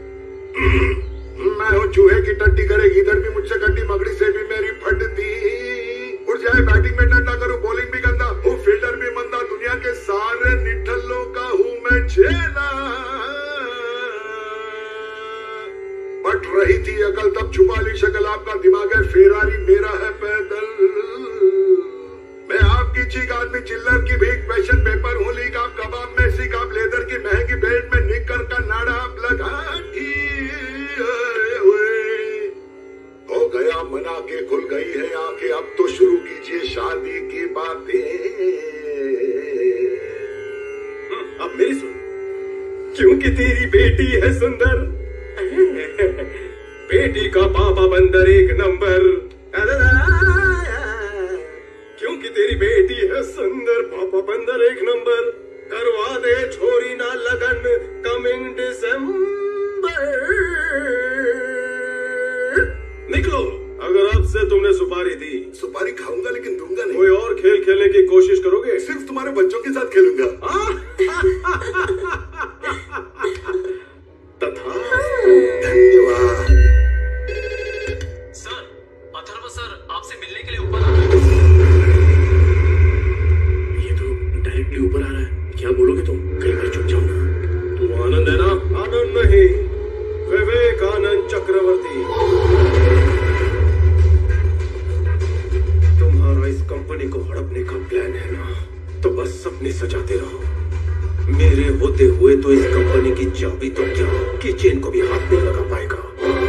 मैं हूँ चूहे की टट्टी करेगी, इधर भी मुझसे गड्डी, मगड़ी से भी मेरी फटती। उड़ जाए बैटिंग में डंडा करूं, बॉलिंग भी गंदा हूँ, फील्डर भी मंदा, दुनिया के सारे निठल्लों का हूँ मैं चेला। बट रही थी अकल तब छुपा ली शक्ल, आपका दिमाग है फेरारी, मेरा है पैदल। मैं आपकी चीख आदमी चिल्लर की भीख, क्वेश्चन पेपर हूँ लीक, आप कबाब में सीख, आप लेदर की महंगी बेल्ट में निकर का नाड़ा आप लगा हो गया, मना के खुल गई है आंखें, अब तो शुरू कीजिए शादी की बातें। अब मेरी सुन, क्योंकि तेरी बेटी है सुंदर, बेटी का पापा बंदर एक नंबर। क्योंकि तेरी बेटी है सुंदर, पापा बंदर एक नंबर, करवा दे छोरी ना लगन कमिंग दिसंबर। निकलो, अगर अब से तुमने सुपारी दी। सुपारी खाऊंगा लेकिन दूंगा नहीं। कोई और खेल खेलने की कोशिश करोगे? सिर्फ तुम्हारे बच्चों के साथ खेलूंगा। तथा धन्यवाद। सर, अथर्व सर आपसे मिलने के लिए ऊपर आ रहे हैं। ये तो डायरेक्टली ऊपर आ रहा है, क्या बोलोगे तुम? कई बार चुप जाओ ना। तू आनंद है ना? आनंद नहीं, विवेकानंद चक्रवर्ती। तुम्हारा इस कंपनी को हड़पने का प्लान है ना, तो बस सपने सजाते मेरे होते हुए तो इस कंपनी की चाबी तो क्या किचन को भी हाथ नहीं लगा पाएगा।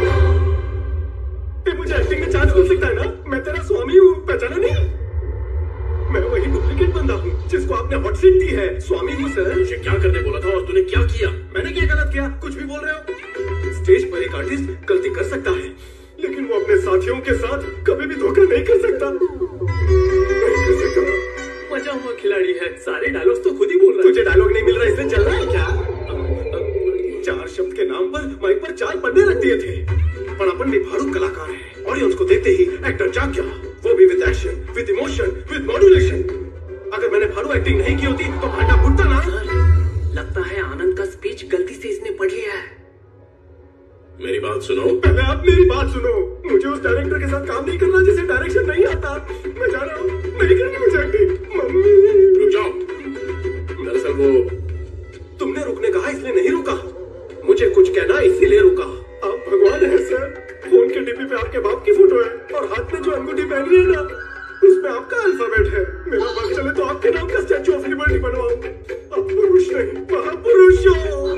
मुझे एक्टिंग में चांस मिल सकता है ना? मैं तेरा स्वामी हूँ, पहचाना नहीं? मैं वही डुप्लीकेट बंदा हूँ जिसको आपने हॉट सीट दी है। स्वामी हूँ सर। मुझे क्या करने बोला था और तूने क्या किया? मैंने क्या गलत किया? कुछ भी बोल रहे हो? स्टेज पर एक आर्टिस्ट गलती कर सकता है, लेकिन वो अपने साथियों के साथ कभी भी धोखा नहीं कर सकता। नहीं कर सकता। मजा हुआ खिलाड़ी है, सारे डायलॉग्स तो खुद ही बोल रहा है। तुझे डायलॉग नहीं मिल रहा इसलिए चल रहा है क्या? चार शब्द के नाम पर माइक पर चार पन्ने रख दिए थे, पर अपन निभाड़ू कलाकार है। ऑडियंस को देखते ही एक्टर जाग गया, वो भी with action, with emotion, with modulation. अगर मैंने भाड़ू एक्टिंग नहीं की होती तो भाटा फुटता ना। लगता है आनंद का स्पीच गलती से इसने पढ़ लिया है। मेरी बात सुनो। पहले आप मेरी बात सुनो। मुझे उस डायरेक्टर के साथ काम नहीं करना जिसे डायरेक्शन नहीं आता। मैं जा रहा हूँ, नहीं करनी मुझे एक्टिंग। मम्मी रुक जाओ। दरअसल वो तुमने रुकने कहा इसलिए नहीं रुका, मुझे कुछ कहना इसीलिए रुका। आप भगवान है सर। फोन के डीपी पे आपके बाप की फोटो है और हाथ में जो अंगूठी पहनी है ना उसमें आपका अल्फाबेट है। मेरा वक्त चले तो आपके नाम का स्टैचू ऑफ लिबर्टी बनवाऊं। आप पुरुष नहीं महापुरुष हो।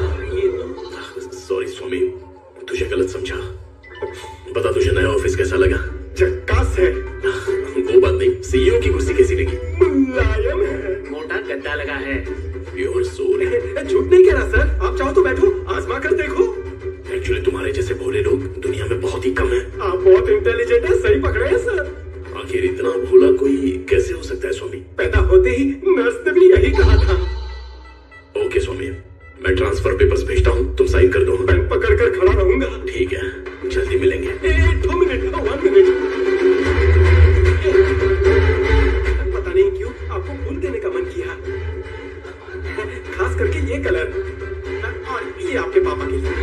सॉरी स्वामी, तुझे गलत समझा। बता तुझे नया ऑफिस कैसा लगा? झक्कास है। वो बात नहीं, सीईओ की कुर्सी कैसी लगी? मुलायम है। मोटा गद्दा लगा है। Pure soul. झूठ नहीं कह रहा सर, आप चाहो तो बैठो, आजमा कर देखो। एक्चुअली तुम्हारे जैसे भोले लोग दुनिया में बहुत ही कम है। आप बहुत इंटेलिजेंट है, सही पकड़े हैं सर। आखिर इतना भोला कोई कैसे हो सकता है स्वामी? पैदा होते ही नर्स ने भी यही कहा था। ओके स्वामी, मैं ट्रांसफर पेपर्स भेजता हूँ, तुम साइन कर दो। पेन पकड़ कर खड़ा रहूंगा। ठीक है, जल्दी मिलेंगे। दो मिनट, वन मिनट। पता नहीं क्यों आपको फूल देने का मन किया, खास करके ये कलर और ये आपके पापा के लिए।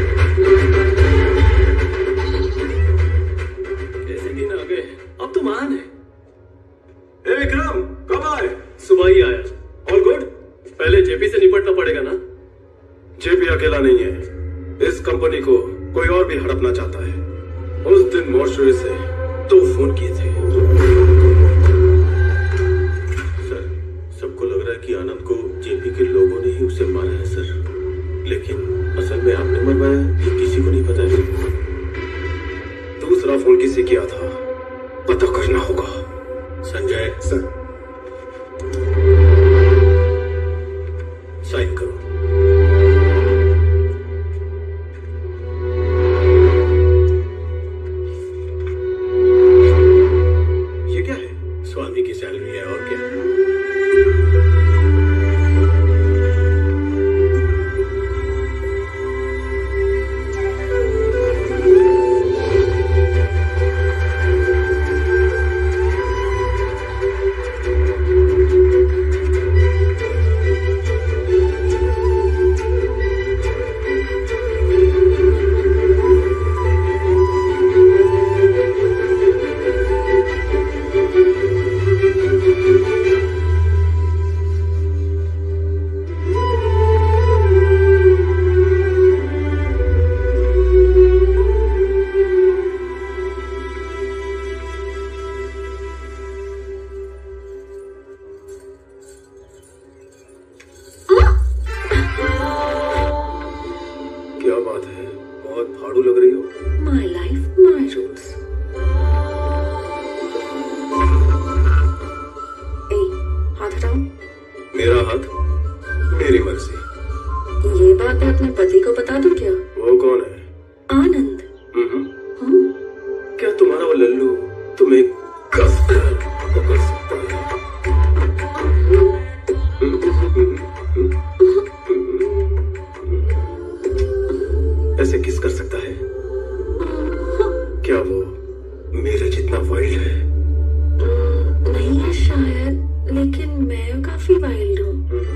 कैसे दिन आ गए, अब तो मान है। ए विक्रम, कब आए? सुबह ही आया। All good? पहले जेपी से निपटना पड़ेगा ना। जेपी अकेला नहीं है, इस कंपनी को कोई और भी हड़पना चाहता है। उस दिन मोर्चरी से दो फोन किए थे। सर, सबको लग रहा है कि आनंद को जेपी के लोगों ने ही उसे मारा है सर, लेकिन असल में आपने मरवाया ये किसी को नहीं पता है। दूसरा फोन किसी किया था, पता करना होगा। संजय सर, साइन करो। ये क्या है? स्वामी की सैलरी है और क्या। मेरा हक, मेरी मर्जी। ये बात मैं अपने पति को बता दूं क्या? वो कौन है? आनंद। हम्म। क्या तुम्हारा वो लल्लू तुम्हें कस कर पकड़ सकता है? ऐसे किस कर सकता है? क्या वो मेरे जितना वाइल्ड है? नहीं है शायद, लेकिन मैं काफी वाइल्ड हूँ।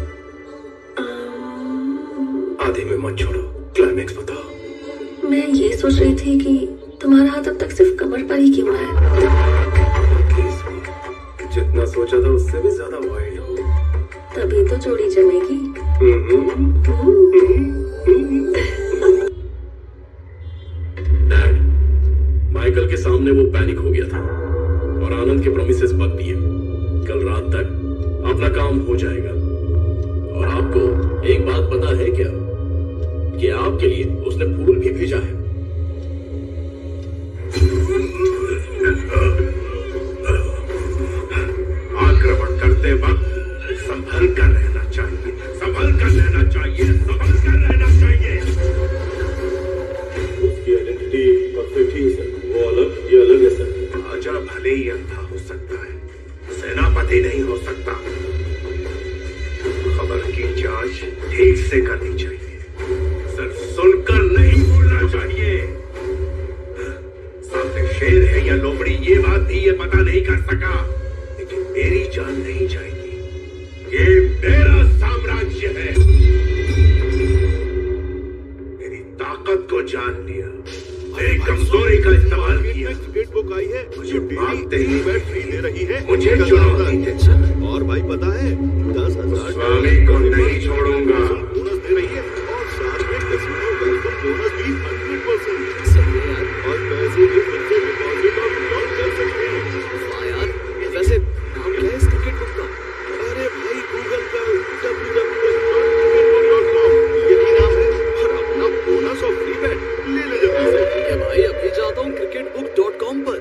आधे में मत छोड़ो, क्लाइमेक्स बताओ। मैं ये सोच रही थी कि तुम्हारा हाथ अब तक सिर्फ कमर पर ही क्यों है? जितना सोचा था उससे भी ज्यादा वाइल्ड हो। तभी तो जोड़ी जमेगी। डैड, माइकल के सामने वो पैनिक हो गया था और आनंद के प्रोमिसेस बक दिए। कल रात तक अपना काम हो जाएगा और आप आपको एक बात पता है क्या कि आपके लिए उसने फूल भी भेजा है। आक्रमण करते वक्त संभल कर रहना चाहिए, संभल कर रहना चाहिए, संभल कर रहना चाहिए। उसकी आइडेंटिटी परफेक्ट ही सर, वो अलग ये अलग है सर। राजा भले ही अंधा हो सकता है, सेनापति नहीं हो सकता। खबर की जांच ठीक से करनी चाहिए, सिर्फ सुनकर नहीं बोलना चाहिए। सामने शेर है या लोमड़ी ये बात भी ये पता नहीं कर सका, लेकिन मेरी जान नहीं जाएगी। ये मेरा साम्राज्य है। मेरी ताकत को जान लिया, मेरी कमजोरी का इस्तेमाल किया। टिकट बुक आई है, मुझे भागते ही फ्री दे रही है, मुझे चुनौती दे। और भाई पता है दस हजार स्वामी को नहीं छोड़ूंगा। बोनस दे रही है और साथ में कैसीनो वेलकम बोनस भी हंड्रेड परसेंट। सही है यार, और पैसे भी फिर से डिपॉजिट और विड्रॉल कर सकते हैं। वाह यार, वैसे नाम क्या है इस टिकट बुक का? अरे भाई गूगल कर W W W dot ticket book dot com, यही नाम है। और अपना बोनस और फ्री बैट ले ले जल्दी से। ठीक है भाई, अभी जाता हूँ क्रिकेट बुक डॉट कॉम पर।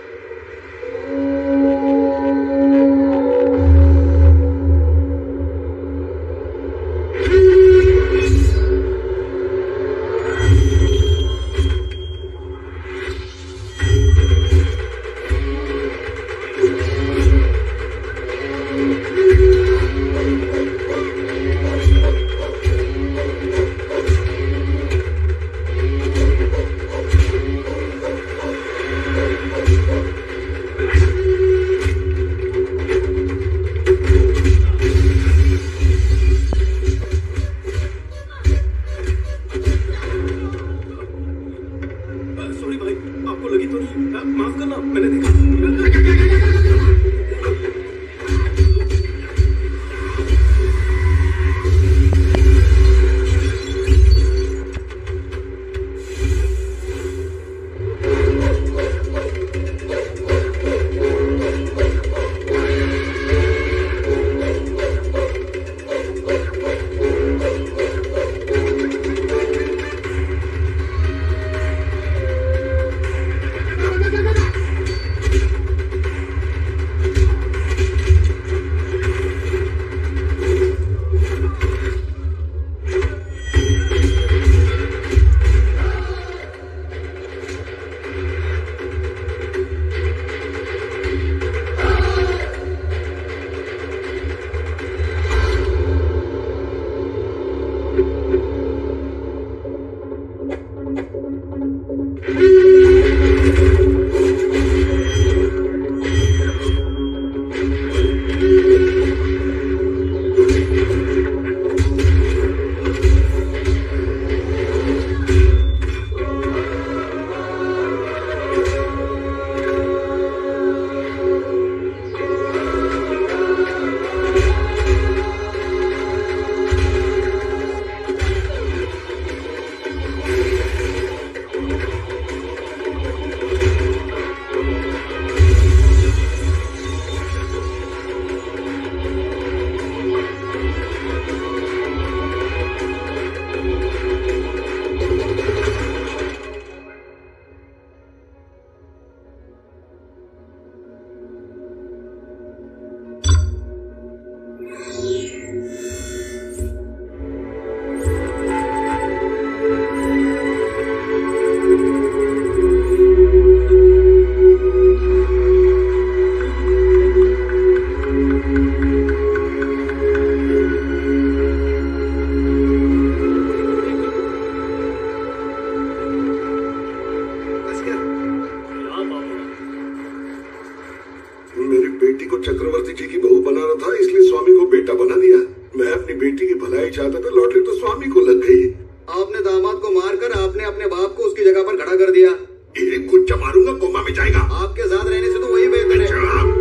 चक्रवर्ती जी की बहू बनाना था, इसलिए स्वामी को बेटा बना दिया। मैं अपनी बेटी की भलाई चाहता था, लॉटरी तो स्वामी को लग गई। आपने दामाद को मारकर आपने अपने बाप को उसकी जगह पर खड़ा कर दिया। एक कुछ मारूंगा, कोमा में जाएगा। आपके साथ रहने से तो वही बेहतर है।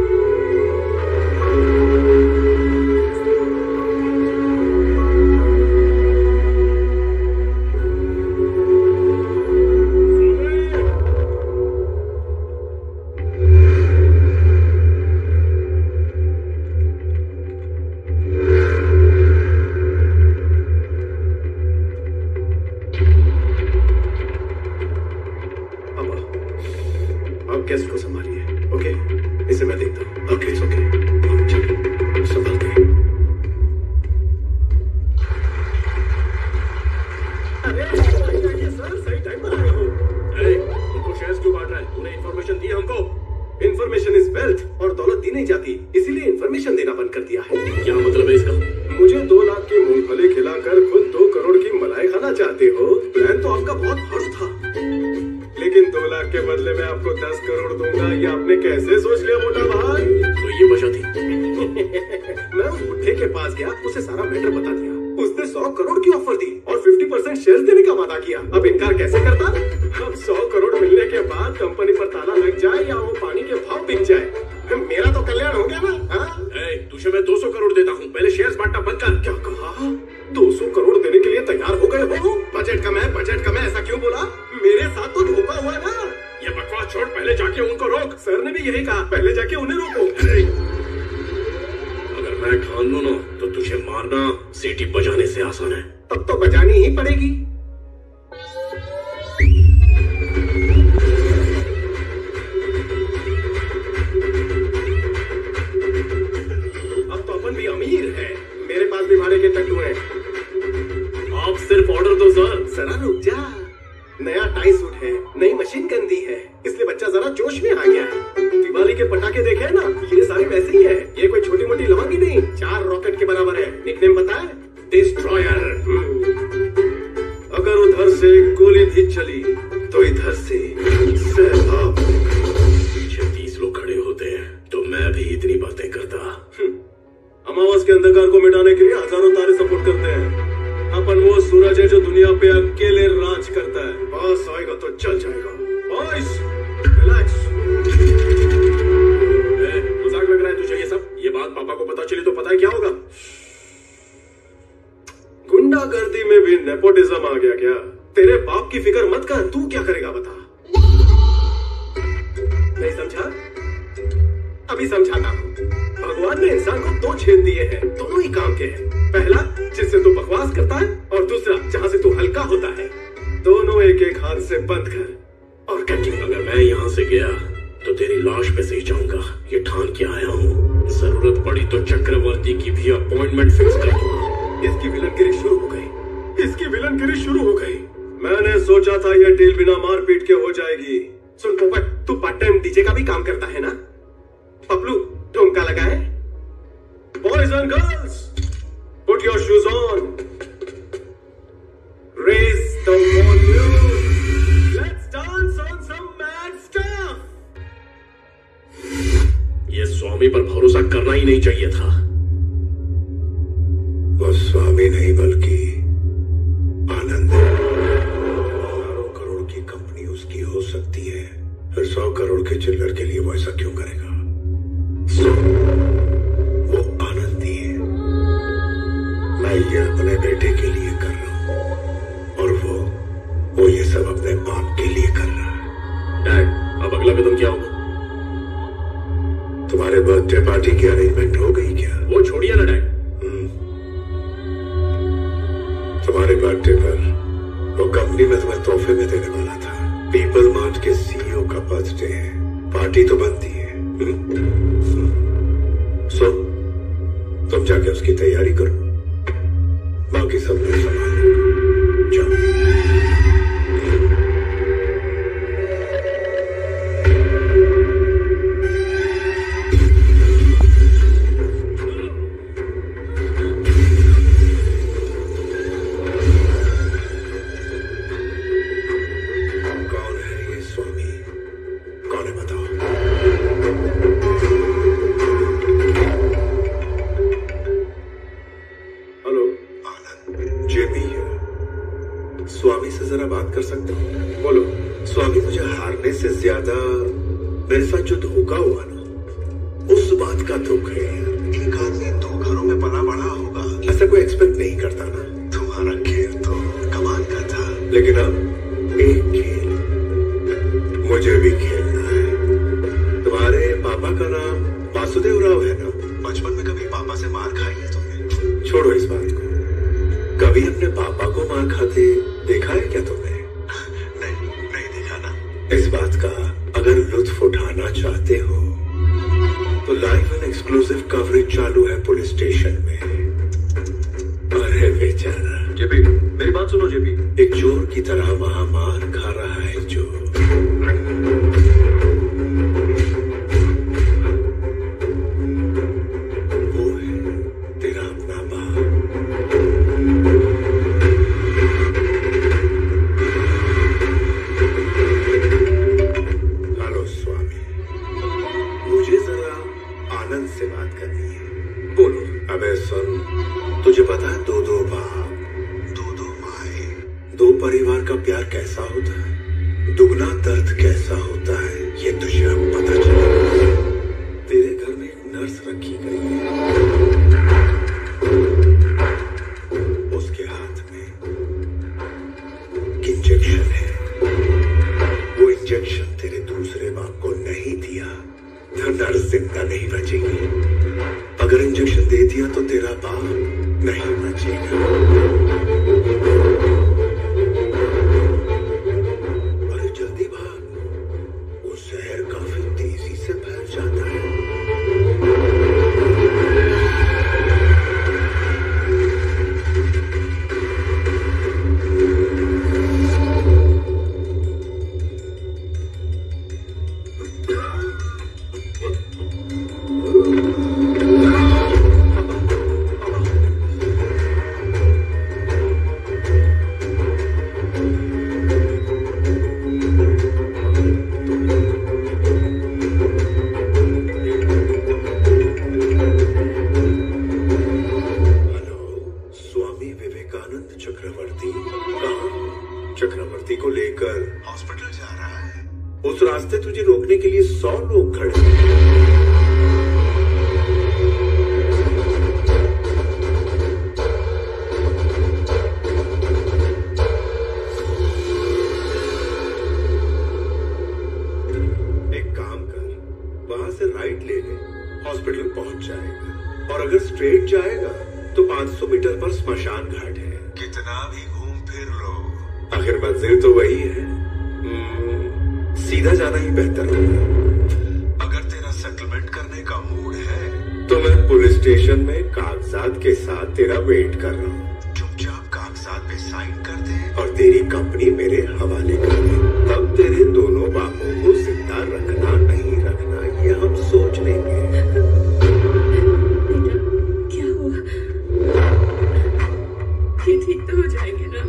दी नहीं जाती, इसीलिए इन्फॉर्मेशन देना बंद कर दिया है। क्या मतलब है इसका? मुझे दो लाख की मूंगफली खिलाकर खुद दो करोड़ की मलाई खाना चाहते हो? प्लान तो आपका बहुत हर्ष था, लेकिन दो लाख के बदले में आपको दस करोड़ दूंगा, ये आपने कैसे सोच लिया मोटा भाई? तो ये वजह थी। मैं उस बुढ़े के पास गया, उसे सारा मैटर बता दिया। उसने सौ करोड़ की ऑफर दी और पचास परसेंट शेयर देने का वादा किया। अब इनकार कैसे करता? अब सौ करोड़ मिलने के बाद कंपनी पर ताला लग जाए या वो पानी के भाव बिक जाए, मेरा तो कल्याण हो गया ना। हाँ? ए, तुझे मैं दो सौ करोड़ देता हूँ, पहले शेयर्स बांटना बंद कर। क्या कहा? दो सौ करोड़ देने के लिए तैयार हो गए हो? बजट कम है, बजट कम है, ऐसा क्यों बोला? मेरे साथ तो धोखा हुआ ना। ये बकवास छोड़, पहले जाके उनको रोक। सर ने भी यही कहा, पहले जाके उन्हें रोको। अगर मैं ठान लूं ना तो तुझे मारना सीटी बजाने से आसान है। तब तो बजानी ही पड़ेगी। अब तो अपन भी अमीर है, मेरे पास भी भाड़े के टट्टू हैं। आप सिर्फ ऑर्डर दो सर। जरा रुक जा, नया टाई सूट है, नई मशीन गंदी है, इसलिए बच्चा जरा जोश में आ गया है। दिवाली के पटाखे देखे है ना, ये सारे वैसे ही है। ये कोई छोटी मोटी लवंगी नहीं, चार रॉकेट के बराबर है। निकनेम पता है? डिस्ट्रॉयर। अगर उधर से गोली भी चली तो इधर से सैलाब। पीछे तीस लोग खड़े होते हैं तो मैं भी इतनी बातें करता। अमावस के अंधकार को मिटाने के लिए हजारों तारे सपोर्ट करते हैं। अपन वो सूरज है जो दुनिया पे अकेले राज करता है। बॉस आएगा तो चल जाएगा। Boss relax. मजाक लग रहा है तुझे ये सब? ये बात पापा को पता चली तो पता है क्या होगा? गुंडागर्दी में भी नेपोटिज्म आ गया क्या? तेरे बाप की फिक्र मत कर, तू क्या करेगा बता। नहीं समझा? अभी समझाता हूँ। भगवान ने इंसान को दो छेद दिए हैं, दोनों ही काम के हैं। पहला जिससे तू बकवास करता है, और दूसरा जहाँ से तू हल्का होता है। दोनों एक एक हाथ से बंद कर और कंटिन्यू। अगर मैं यहाँ से गया तो तेरी लाश पे से ही जाऊंगा, ये ठान के आया हूँ। जरूरत पड़ी तो चक्रवर्ती की भी अपॉइंटमेंट फिक्स कर दूंगा। इसकी विलनगिरी शुरू हो गई, इसकी विलनगिरी शुरू हो गई। मैंने सोचा था ये डील बिना मारपीट के हो जाएगी। सुन पोपट, तू पार्ट टाइम डीजे का भी काम करता है ना? पपलू ठुमका लगा है। Boys and girls, put your shoes on, raise the volume, let's dance on some mad stuff. ये स्वामी पर भरोसा करना ही नहीं चाहिए था। वो स्वामी नहीं बल्कि आनंद है। हजारों करोड़ की कंपनी उसकी हो सकती है, फिर सौ करोड़ के चिल्लर के लिए वो ऐसा क्यों करेगा? सो, वो आनंदी है। मैं ये अपने बेटे के लिए कर रहा हूं और वो वो ये सब अपने बाप के लिए कर रहा है। डैड, अब अगला कदम क्या होगा? तुम्हारे बर्थडे पार्टी की अरेंजमेंट हो गई क्या? वो छोड़िए ना डैड। तुम्हारे बर्थडे पर वो कंपनी में तुम्हें तोहफे में देने वाला था। पीपल मार्ट के सीईओ का बर्थडे है, पार्टी तो बनती है। सो तुम जाके उसकी तैयारी करो, बाकी सब मैं संभाल लूंगा। जाओ। मेरे साथ जो धोखा हुआ ना, उस बात का दुख है। एक आदमी दो घरों में पला बड़ा होगा, ऐसा कोई एक्सपेक्ट नहीं करता ना। तुम्हारा खेल तो कमाल का था, लेकिन अब एक खेल मुझे भी खेलना है। तुम्हारे पापा का नाम वासुदेव राव है ना? बचपन में कभी पापा से मार खाई है तुमने? छोड़ो इस बात को। कभी अपने पापा को मार खाते देखा है क्या तुमने? नहीं, नहीं देखा ना। इस बात का अगर लुत्फ उठाना चाहते हो तो लाइव एंड एक्सक्लूसिव कवरेज चालू है पुलिस स्टेशन में। अरे बेचारा जेपी, मेरी बात सुनो जेपी। एक चोर की तरह वहां मार खा रहा है जो दो परिवार का प्यार कैसा होता है, दुगना दर्द कैसा होता है, ये तुझे अब पता चलेगा। तेरे घर में एक नर्स रखी गई है, उसके हाथ में इंजेक्शन है। वो इंजेक्शन तेरे दूसरे बाप को नहीं दिया तो नर्स जिंदा नहीं बचेगी। अगर इंजेक्शन दे दिया तो तेरा बाप नहीं बचेगा। अरे जल्दी भाग, वो जहर काफी तेजी से फैल जाता है। चक्रवर्ती को लेकर हॉस्पिटल जा रहा है। उस रास्ते तुझे रोकने के लिए सौ लोग खड़े हैं। एक काम कर, वहां से राइट ले ले, हॉस्पिटल पहुंच जाएगा। और अगर स्ट्रेट जाएगा तो पाँच सौ मीटर पर स्मशान घाट है। कितना भी घूम फिर लो, आखिर मंजिल तो वही है। सीधा जाना ही बेहतर होगा। अगर तेरा सेटलमेंट करने का मूड है तो मैं पुलिस स्टेशन में कागजात के साथ तेरा वेट कर रहा हूँ। चुपचाप कागजात पे साइन कर दे और तेरी कंपनी मेरे हवाले कर दे। तब तेरे दोनों बापों को जिंदा रखना नहीं रखना ये हम सोच लेंगे। क्या हुआ? ये ठीक तो हो जाएंगे ना?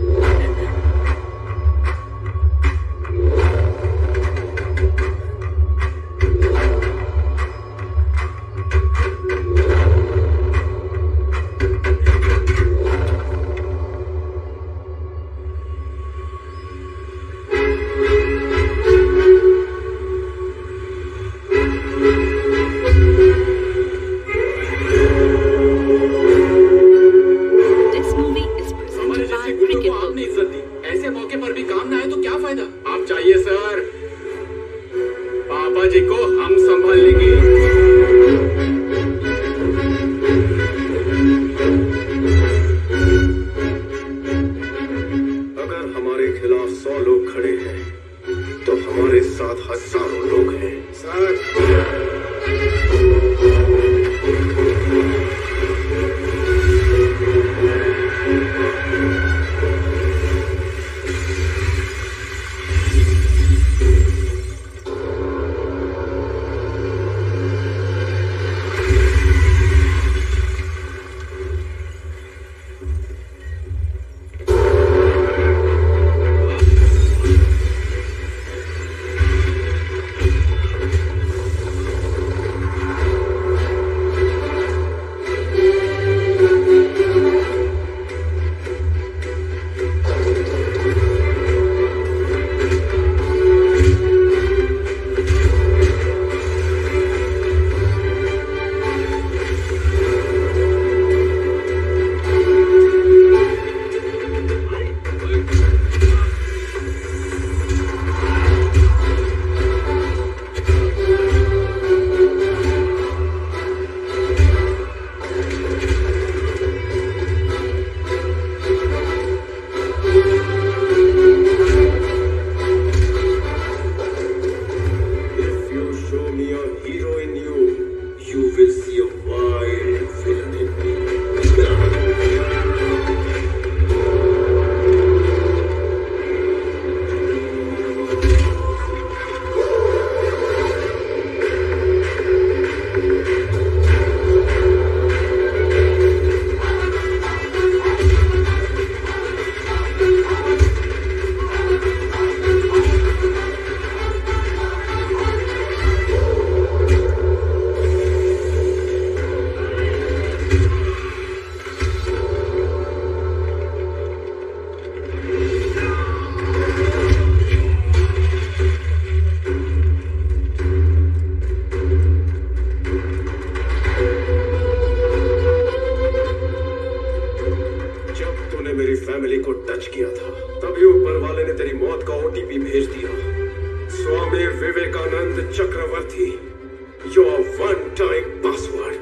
तूने मेरी फैमिली को टच किया था, तभी ऊपर वाले ने तेरी मौत का ओटीपी भेज दिया। Swami Vivekananda Chakraborty, your one time password.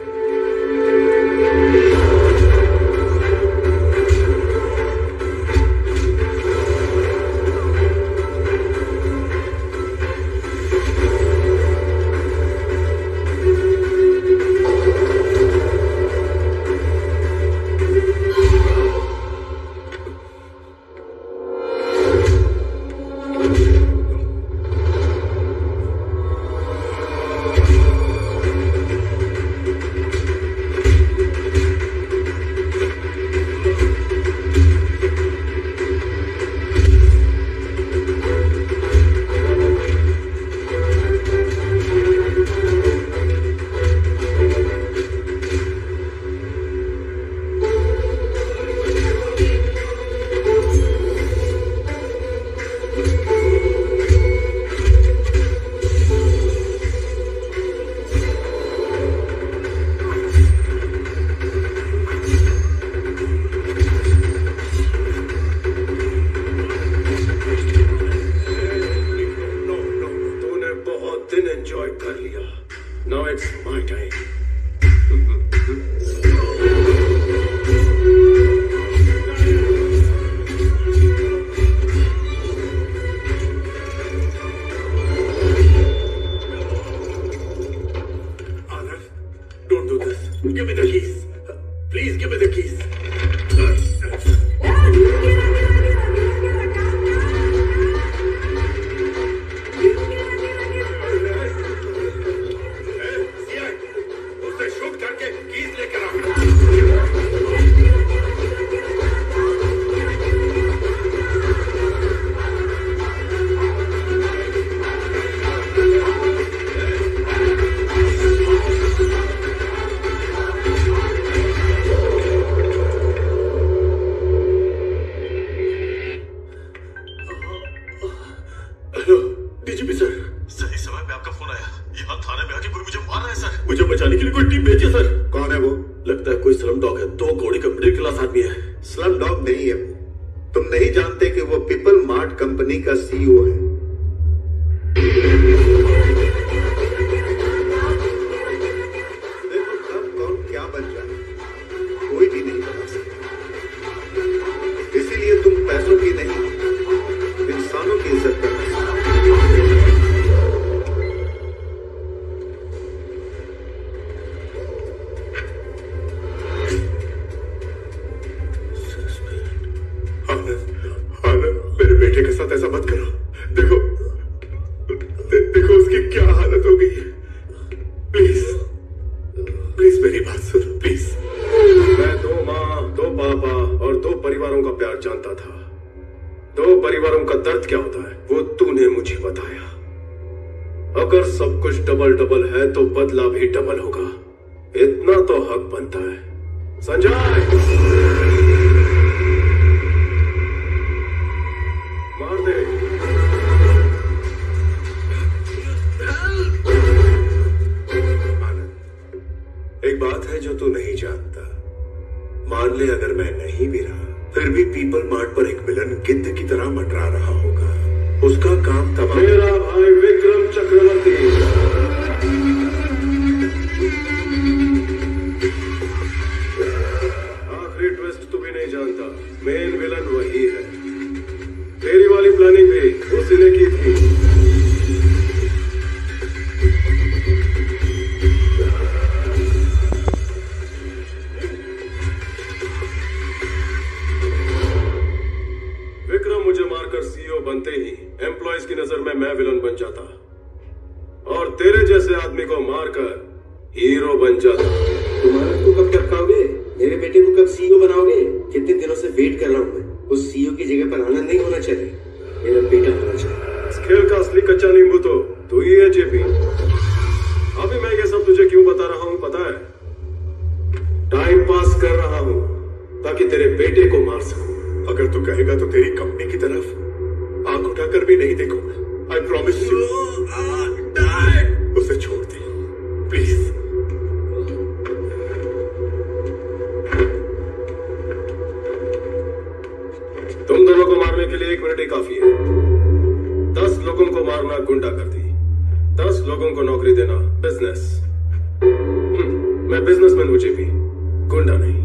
तुम दोनों को मारने के लिए एक मिनट ही काफी है। दस लोगों को मारना गुंडागर्दी, दस लोगों को नौकरी देना बिजनेस। मैं बिजनेसमैन हूं जेपी, गुंडा नहीं।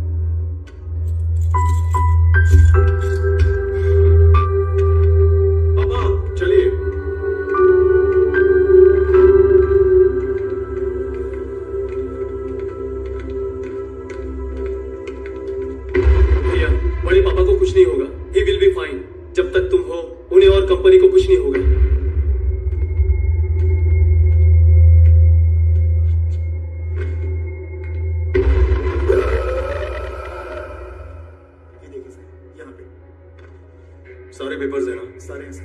पापा चलिए। भैया बड़े पापा को कुछ नहीं होगा, ही विल बी फाइन। जब तक तुम हो उन्हें और कंपनी को कुछ नहीं होगा। सारे पेपर्स है ना? सारे हैं सर।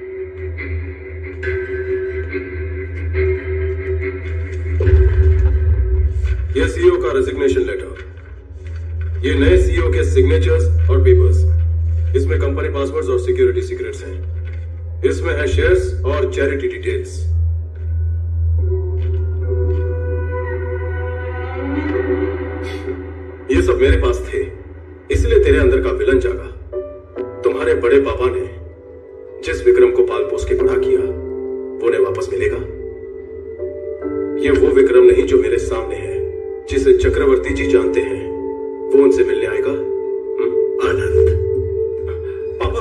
ये सीईओ का रेजिग्नेशन लेटर, ये नए सीईओ के सिग्नेचर्स और पेपर्स। इसमें कंपनी पासवर्ड्स और सिक्योरिटी सीक्रेट्स हैं। इसमें है शेयर्स और चैरिटी डिटेल्स। ये सब मेरे पास थे, इसलिए तेरे अंदर का विलन जागा। तुम्हारे बड़े पापा ने जिस विक्रम को पाल पोस के बड़ा किया वो उन्हें वापस मिलेगा। ये वो विक्रम नहीं जो मेरे सामने है, जिसे चक्रवर्ती जी जानते हैं, वो उनसे मिलने आएगा। आनंद पापा,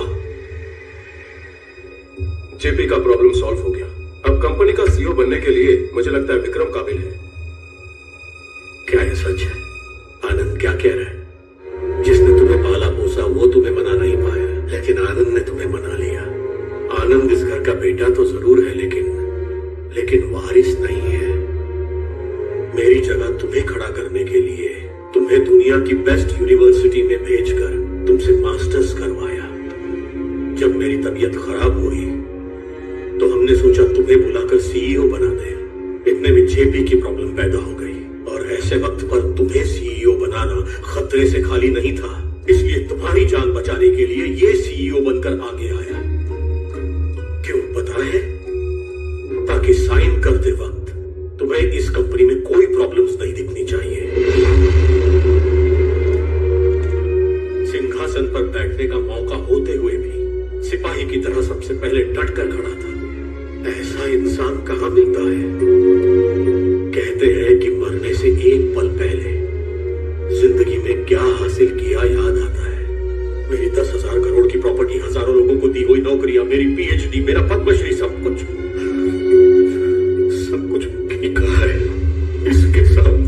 जेपी का प्रॉब्लम सॉल्व हो गया। अब कंपनी का सीईओ बनने के लिए मुझे लगता है विक्रम काबिल है। क्या ये सच है? आनंद क्या कह रहा है? जिसने तुम्हें पाला पोसा वो तुम्हें मना नहीं पाया, लेकिन आनंद ने तुम्हें मना लिया। आनंद इस घर का बेटा तो जरूर है, लेकिन लेकिन वारिस नहीं है। मेरी जगह तुम्हें खड़ा करने के लिए तुम्हें दुनिया की बेस्ट यूनिवर्सिटी में भेजकर तुमसे मास्टर्स करवाया। जब मेरी तबीयत खराब हुई तो हमने सोचा तुम्हें बुलाकर सीईओ बना दे। इतने में जेपी की प्रॉब्लम पैदा हो गई, और ऐसे वक्त पर तुम्हें सीईओ बनाना खतरे से खाली नहीं था। इसलिए तुम्हारी जान बचाने के लिए ये सीईओ बनकर आगे आया। क्यों पता है? ताकि साइन करते वक्त तुम्हें इस कंपनी में कोई प्रॉब्लम्स नहीं दिखनी चाहिए। सिंहासन पर बैठने का मौका होते हुए भी सिपाही की तरह सबसे पहले डटकर खड़ा था। ऐसा इंसान कहां मिलता है? कहते हैं कि मरने से एक पल पहले जिंदगी में क्या हासिल किया याद आता है। मेरी दस हजार करोड़ की प्रॉपर्टी, हजारों लोगों को दी हुई नौकरियां, मेरी पीएचडी, मेरा पद्मश्री, सब कुछ सब कुछ फीका है इसके सामने।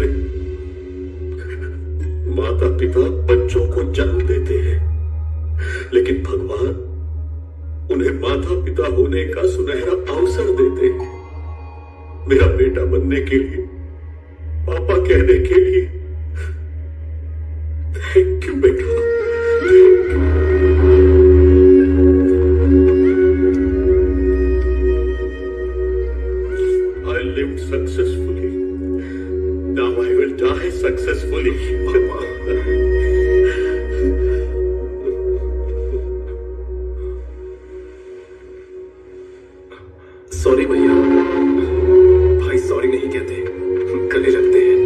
माता पिता बच्चों को जन्म देते हैं, लेकिन भगवान उन्हें माता पिता होने का सुनहरा अवसर देते हैं। मेरा बेटा बनने के लिए, पापा कहने के लिए थैंक यू बेटा। I lived successfully. Now I will die successfully. पापा। सॉरी भैया। भाई सॉरी नहीं कहते, गले लगते हैं।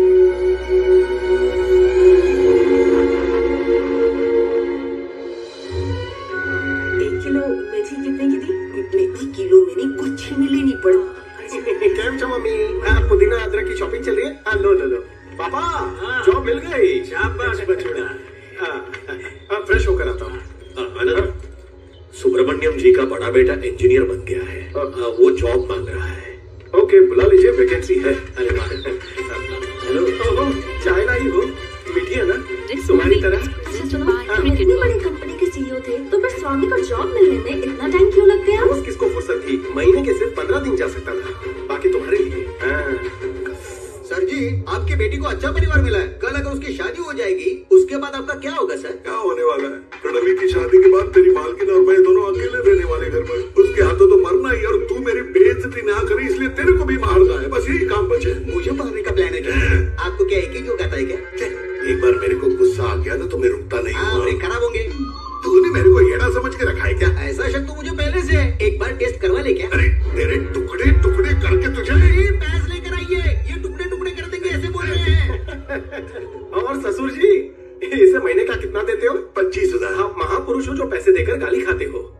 एक किलो मेथी कितने की थी? मेथी किलो में नहीं, कुछ में लेनी पड़ी। कैम छो मम्मी? पुदीना अदरक की शॉपिंग चल रही है। लो लो लो पापा, जॉब मिल गई। शाबाश बछड़ा। फ्रेश होकर आता हूँ। आनंद, सुब्रमण्यम जी का बड़ा बेटा इंजीनियर बन गया है। आ, वो जॉब मांग रहा है। ओके, बुला लीजिए, वैकेंसी है। अरे वाह। हेलो, चाय लाई हो? मीठी है ना तुम्हारी तरह? इतनी बड़ी कंपनी के सीईओ थे, तो फिर स्वामी को जॉब मिलने में इतना टाइम क्यों लग गया? रोज किसको फुर्सत थी? महीने के सिर्फ पंद्रह दिन जा सकता था, बाकी तुम्हारे लिए। सर जी, आपकी बेटी को अच्छा परिवार मिला है। कल अगर उसकी शादी हो जाएगी, उसके बाद आपका क्या होगा सर? क्या होने वाला है? प्रणवी की शादी के बाद तेरी मालकिन और मैं दोनों अकेले रहने वाले घर में। उसके हाथों तो मरना ही, और तू मेरी बेइज्जती ना करी इसलिए तेरे को भी मारना है। बस यही काम बचे। मुझे मारने का प्लान है क्या? आपको क्या एक ही जो कहता है क्या? एक बार मेरे को गुस्सा आ गया ना तो मैं रुकता नहीं। ब्रेक खराब होंगे। तूने मेरे को येड़ा समझ के रखा है क्या? ऐसा शक तो मुझे पहले से है। एक बार टेस्ट करवा ले क्या? अरे तेरे टुकड़े टुकड़े करके तुझे पैस लेकर आइए, ये टुकड़े टुकड़े कर देंगे, ऐसे बोल रहे हैं। और ससुर जी, इसे महीने का कितना देते हो? पच्चीस हजार। आप महापुरुष हो जो पैसे देकर गाली खाते हो।